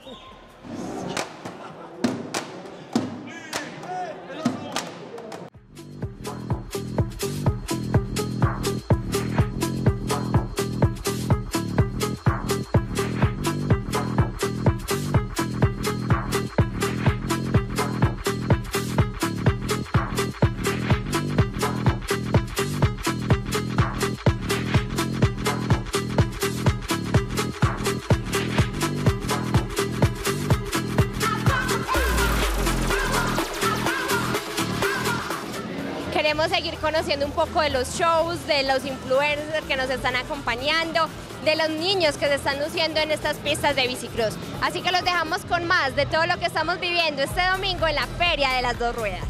Queremos seguir conociendo un poco de los shows, de los influencers que nos están acompañando, de los niños que se están luciendo en estas pistas de bicicross. Así que los dejamos con más de todo lo que estamos viviendo este domingo en la Feria de las Dos Ruedas.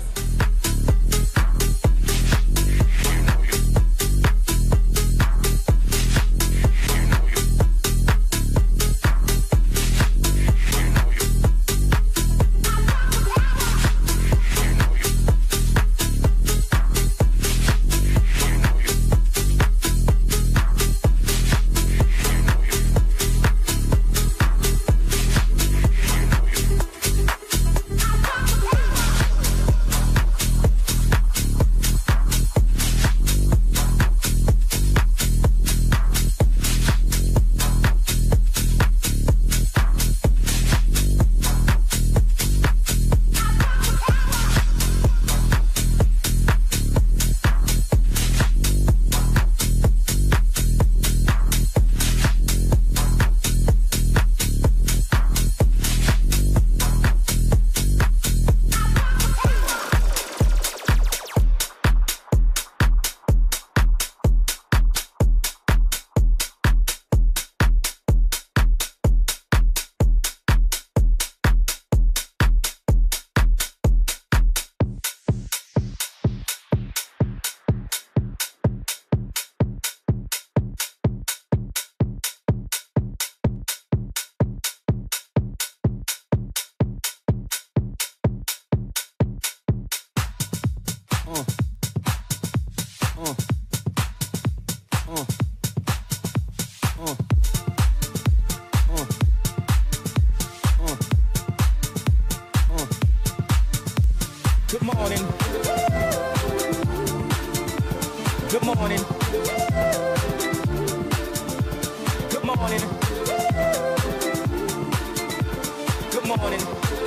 Good morning. Good morning. Good morning. Good morning.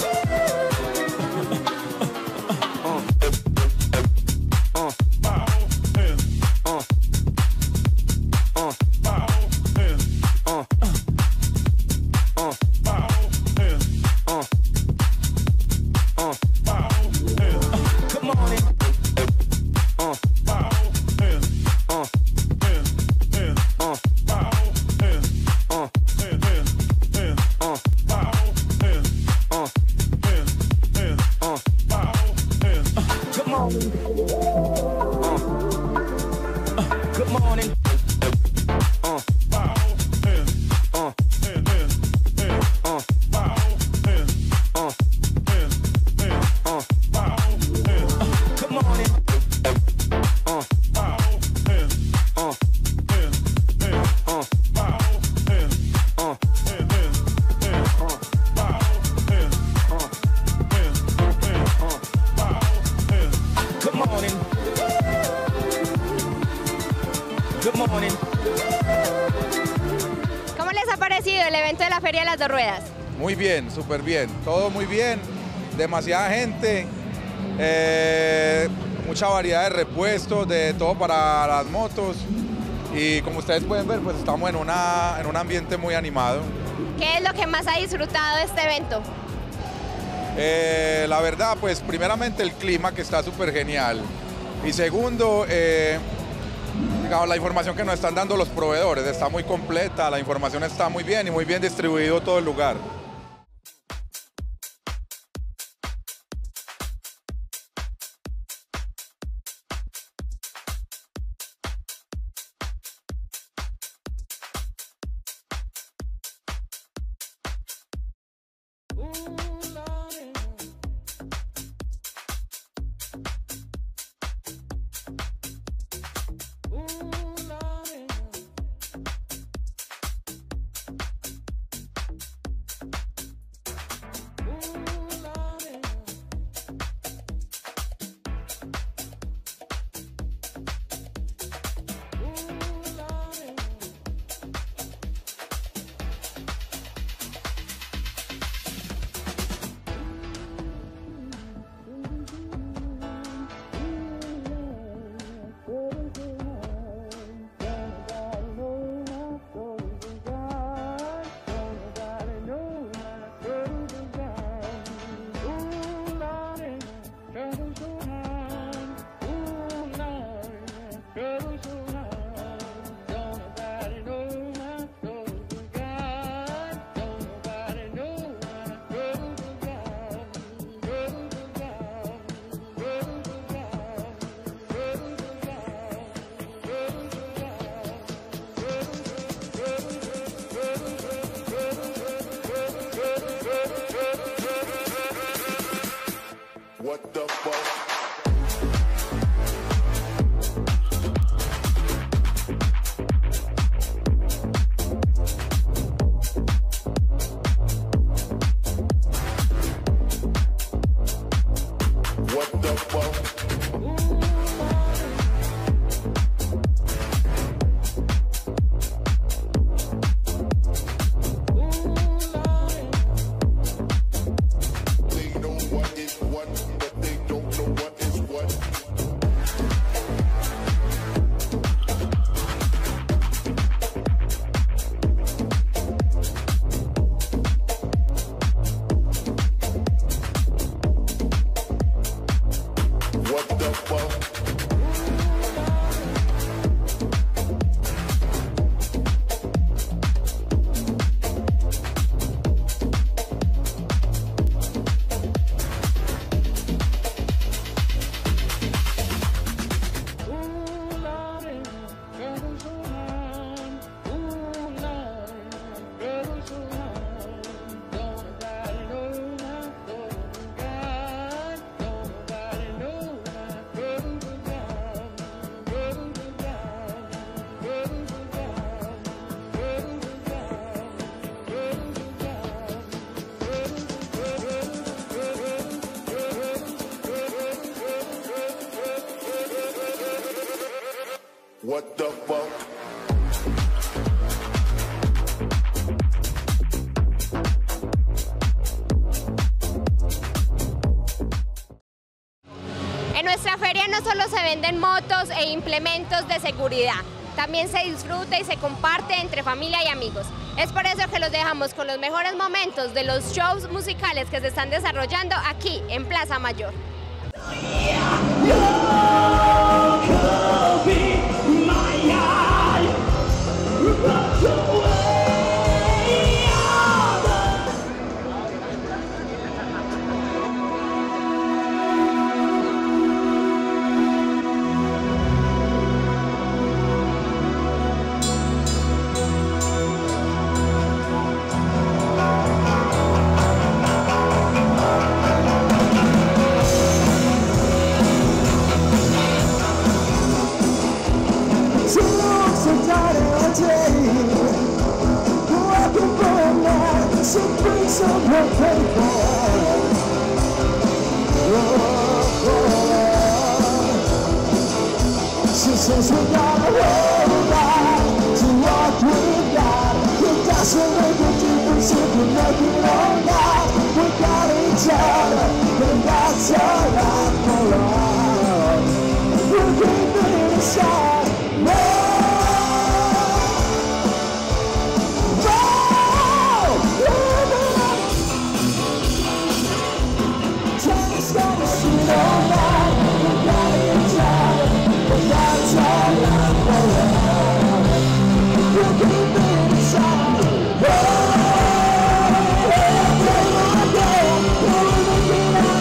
¿Cómo les ha parecido el evento de la Feria de las Dos Ruedas? Muy bien, súper bien, todo muy bien, demasiada gente, mucha variedad de repuestos, de todo para las motos y como ustedes pueden ver, pues estamos en un ambiente muy animado. ¿Qué es lo que más ha disfrutado de este evento? La verdad, pues primeramente el clima que está súper genial y segundo, digamos, la información que nos están dando los proveedores está muy completa, la información está muy bien y muy bien distribuido todo el lugar. what the fuck. En nuestra feria no solo se venden motos e implementos de seguridad, también se disfruta y se comparte entre familia y amigos. Es por eso que los dejamos con los mejores momentos de los shows musicales que se están desarrollando aquí en Plaza Mayor. She says we gotta hold on to what we got. It doesn't make a difference if we make it or not. We got each other, and that's all right for us. You keep it inside. We'll be right back.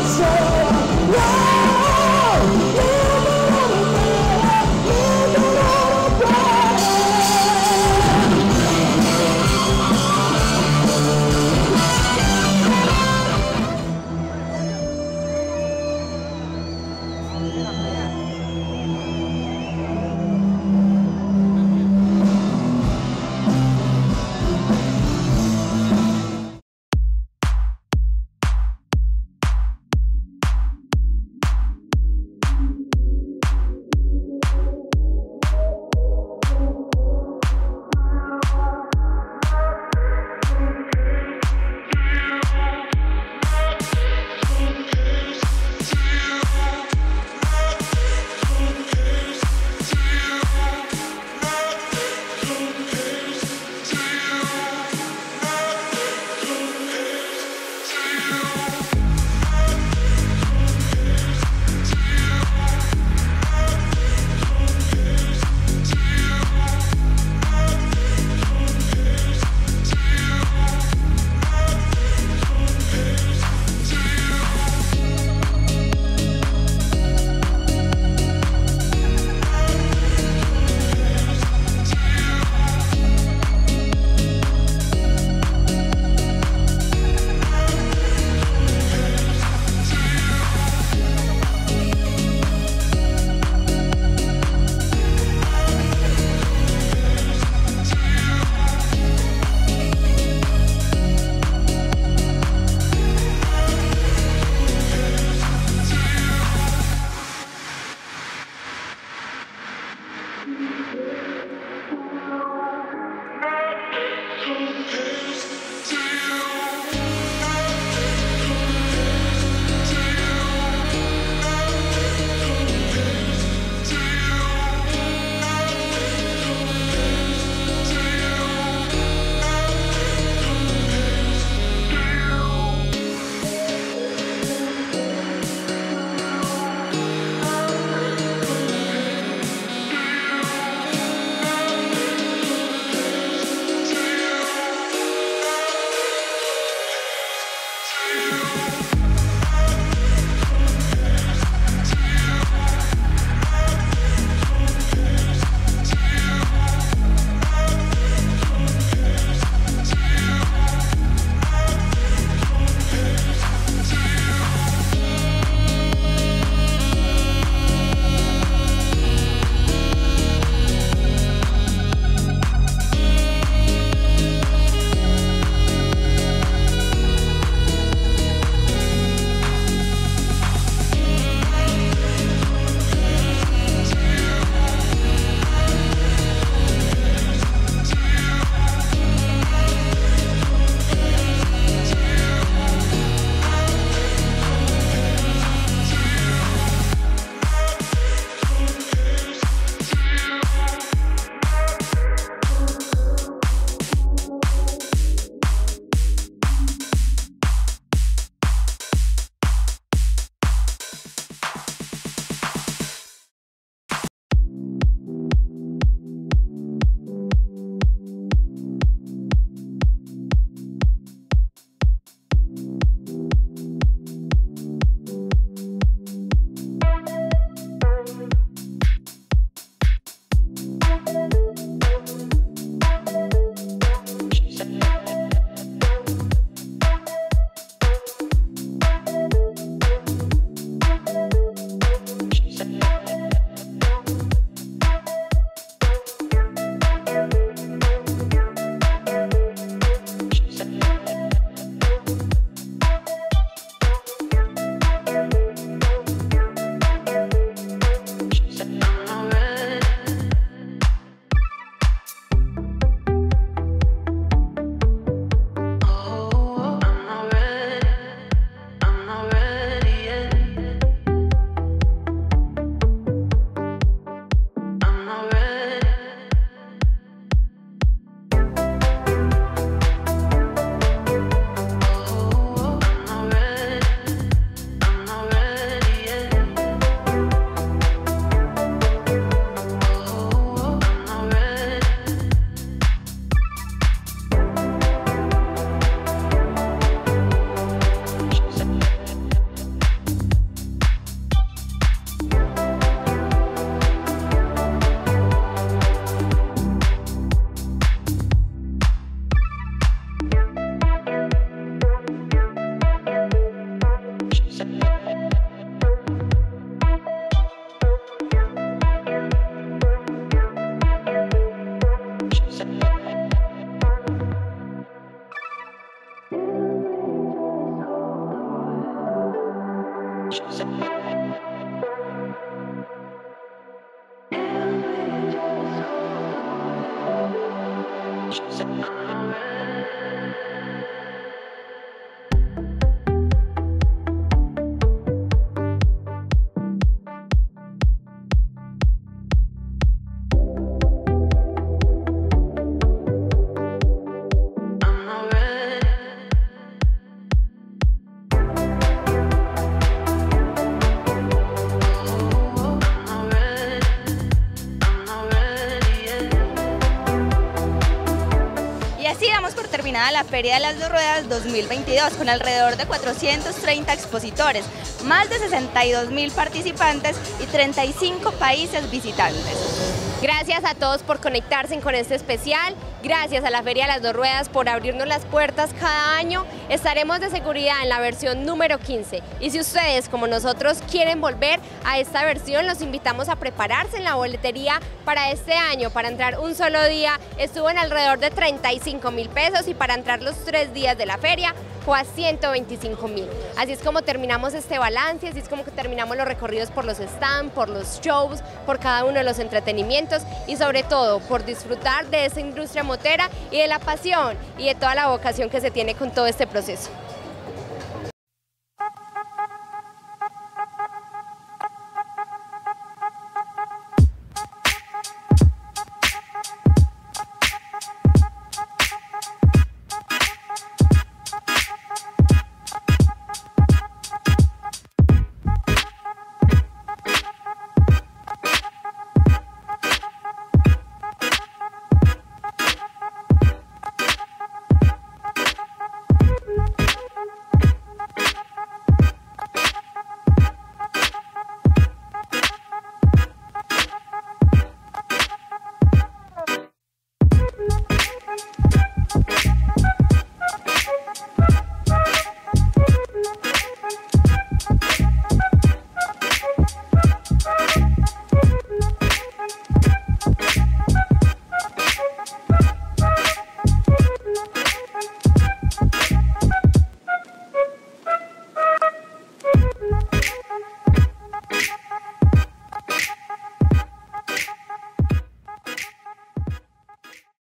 la Feria de las Dos Ruedas 2022 con alrededor de 430 expositores, más de 62.000 participantes y 35 países visitantes. Gracias a todos por conectarse con este especial, gracias a la Feria de las Dos Ruedas por abrirnos las puertas cada año. Estaremos de seguridad en la versión número 15 y si ustedes como nosotros quieren volver a esta versión, los invitamos a prepararse en la boletería para este año. Para entrar un solo día estuvo en alrededor de 35.000 pesos y para entrar los 3 días de la feria fue a 125.000. Así es como terminamos este balance, así es como que terminamos los recorridos por los stands, por los shows, por cada uno de los entretenimientos y sobre todo por disfrutar de esa industria motera y de la pasión y de toda la vocación que se tiene con todo este proceso.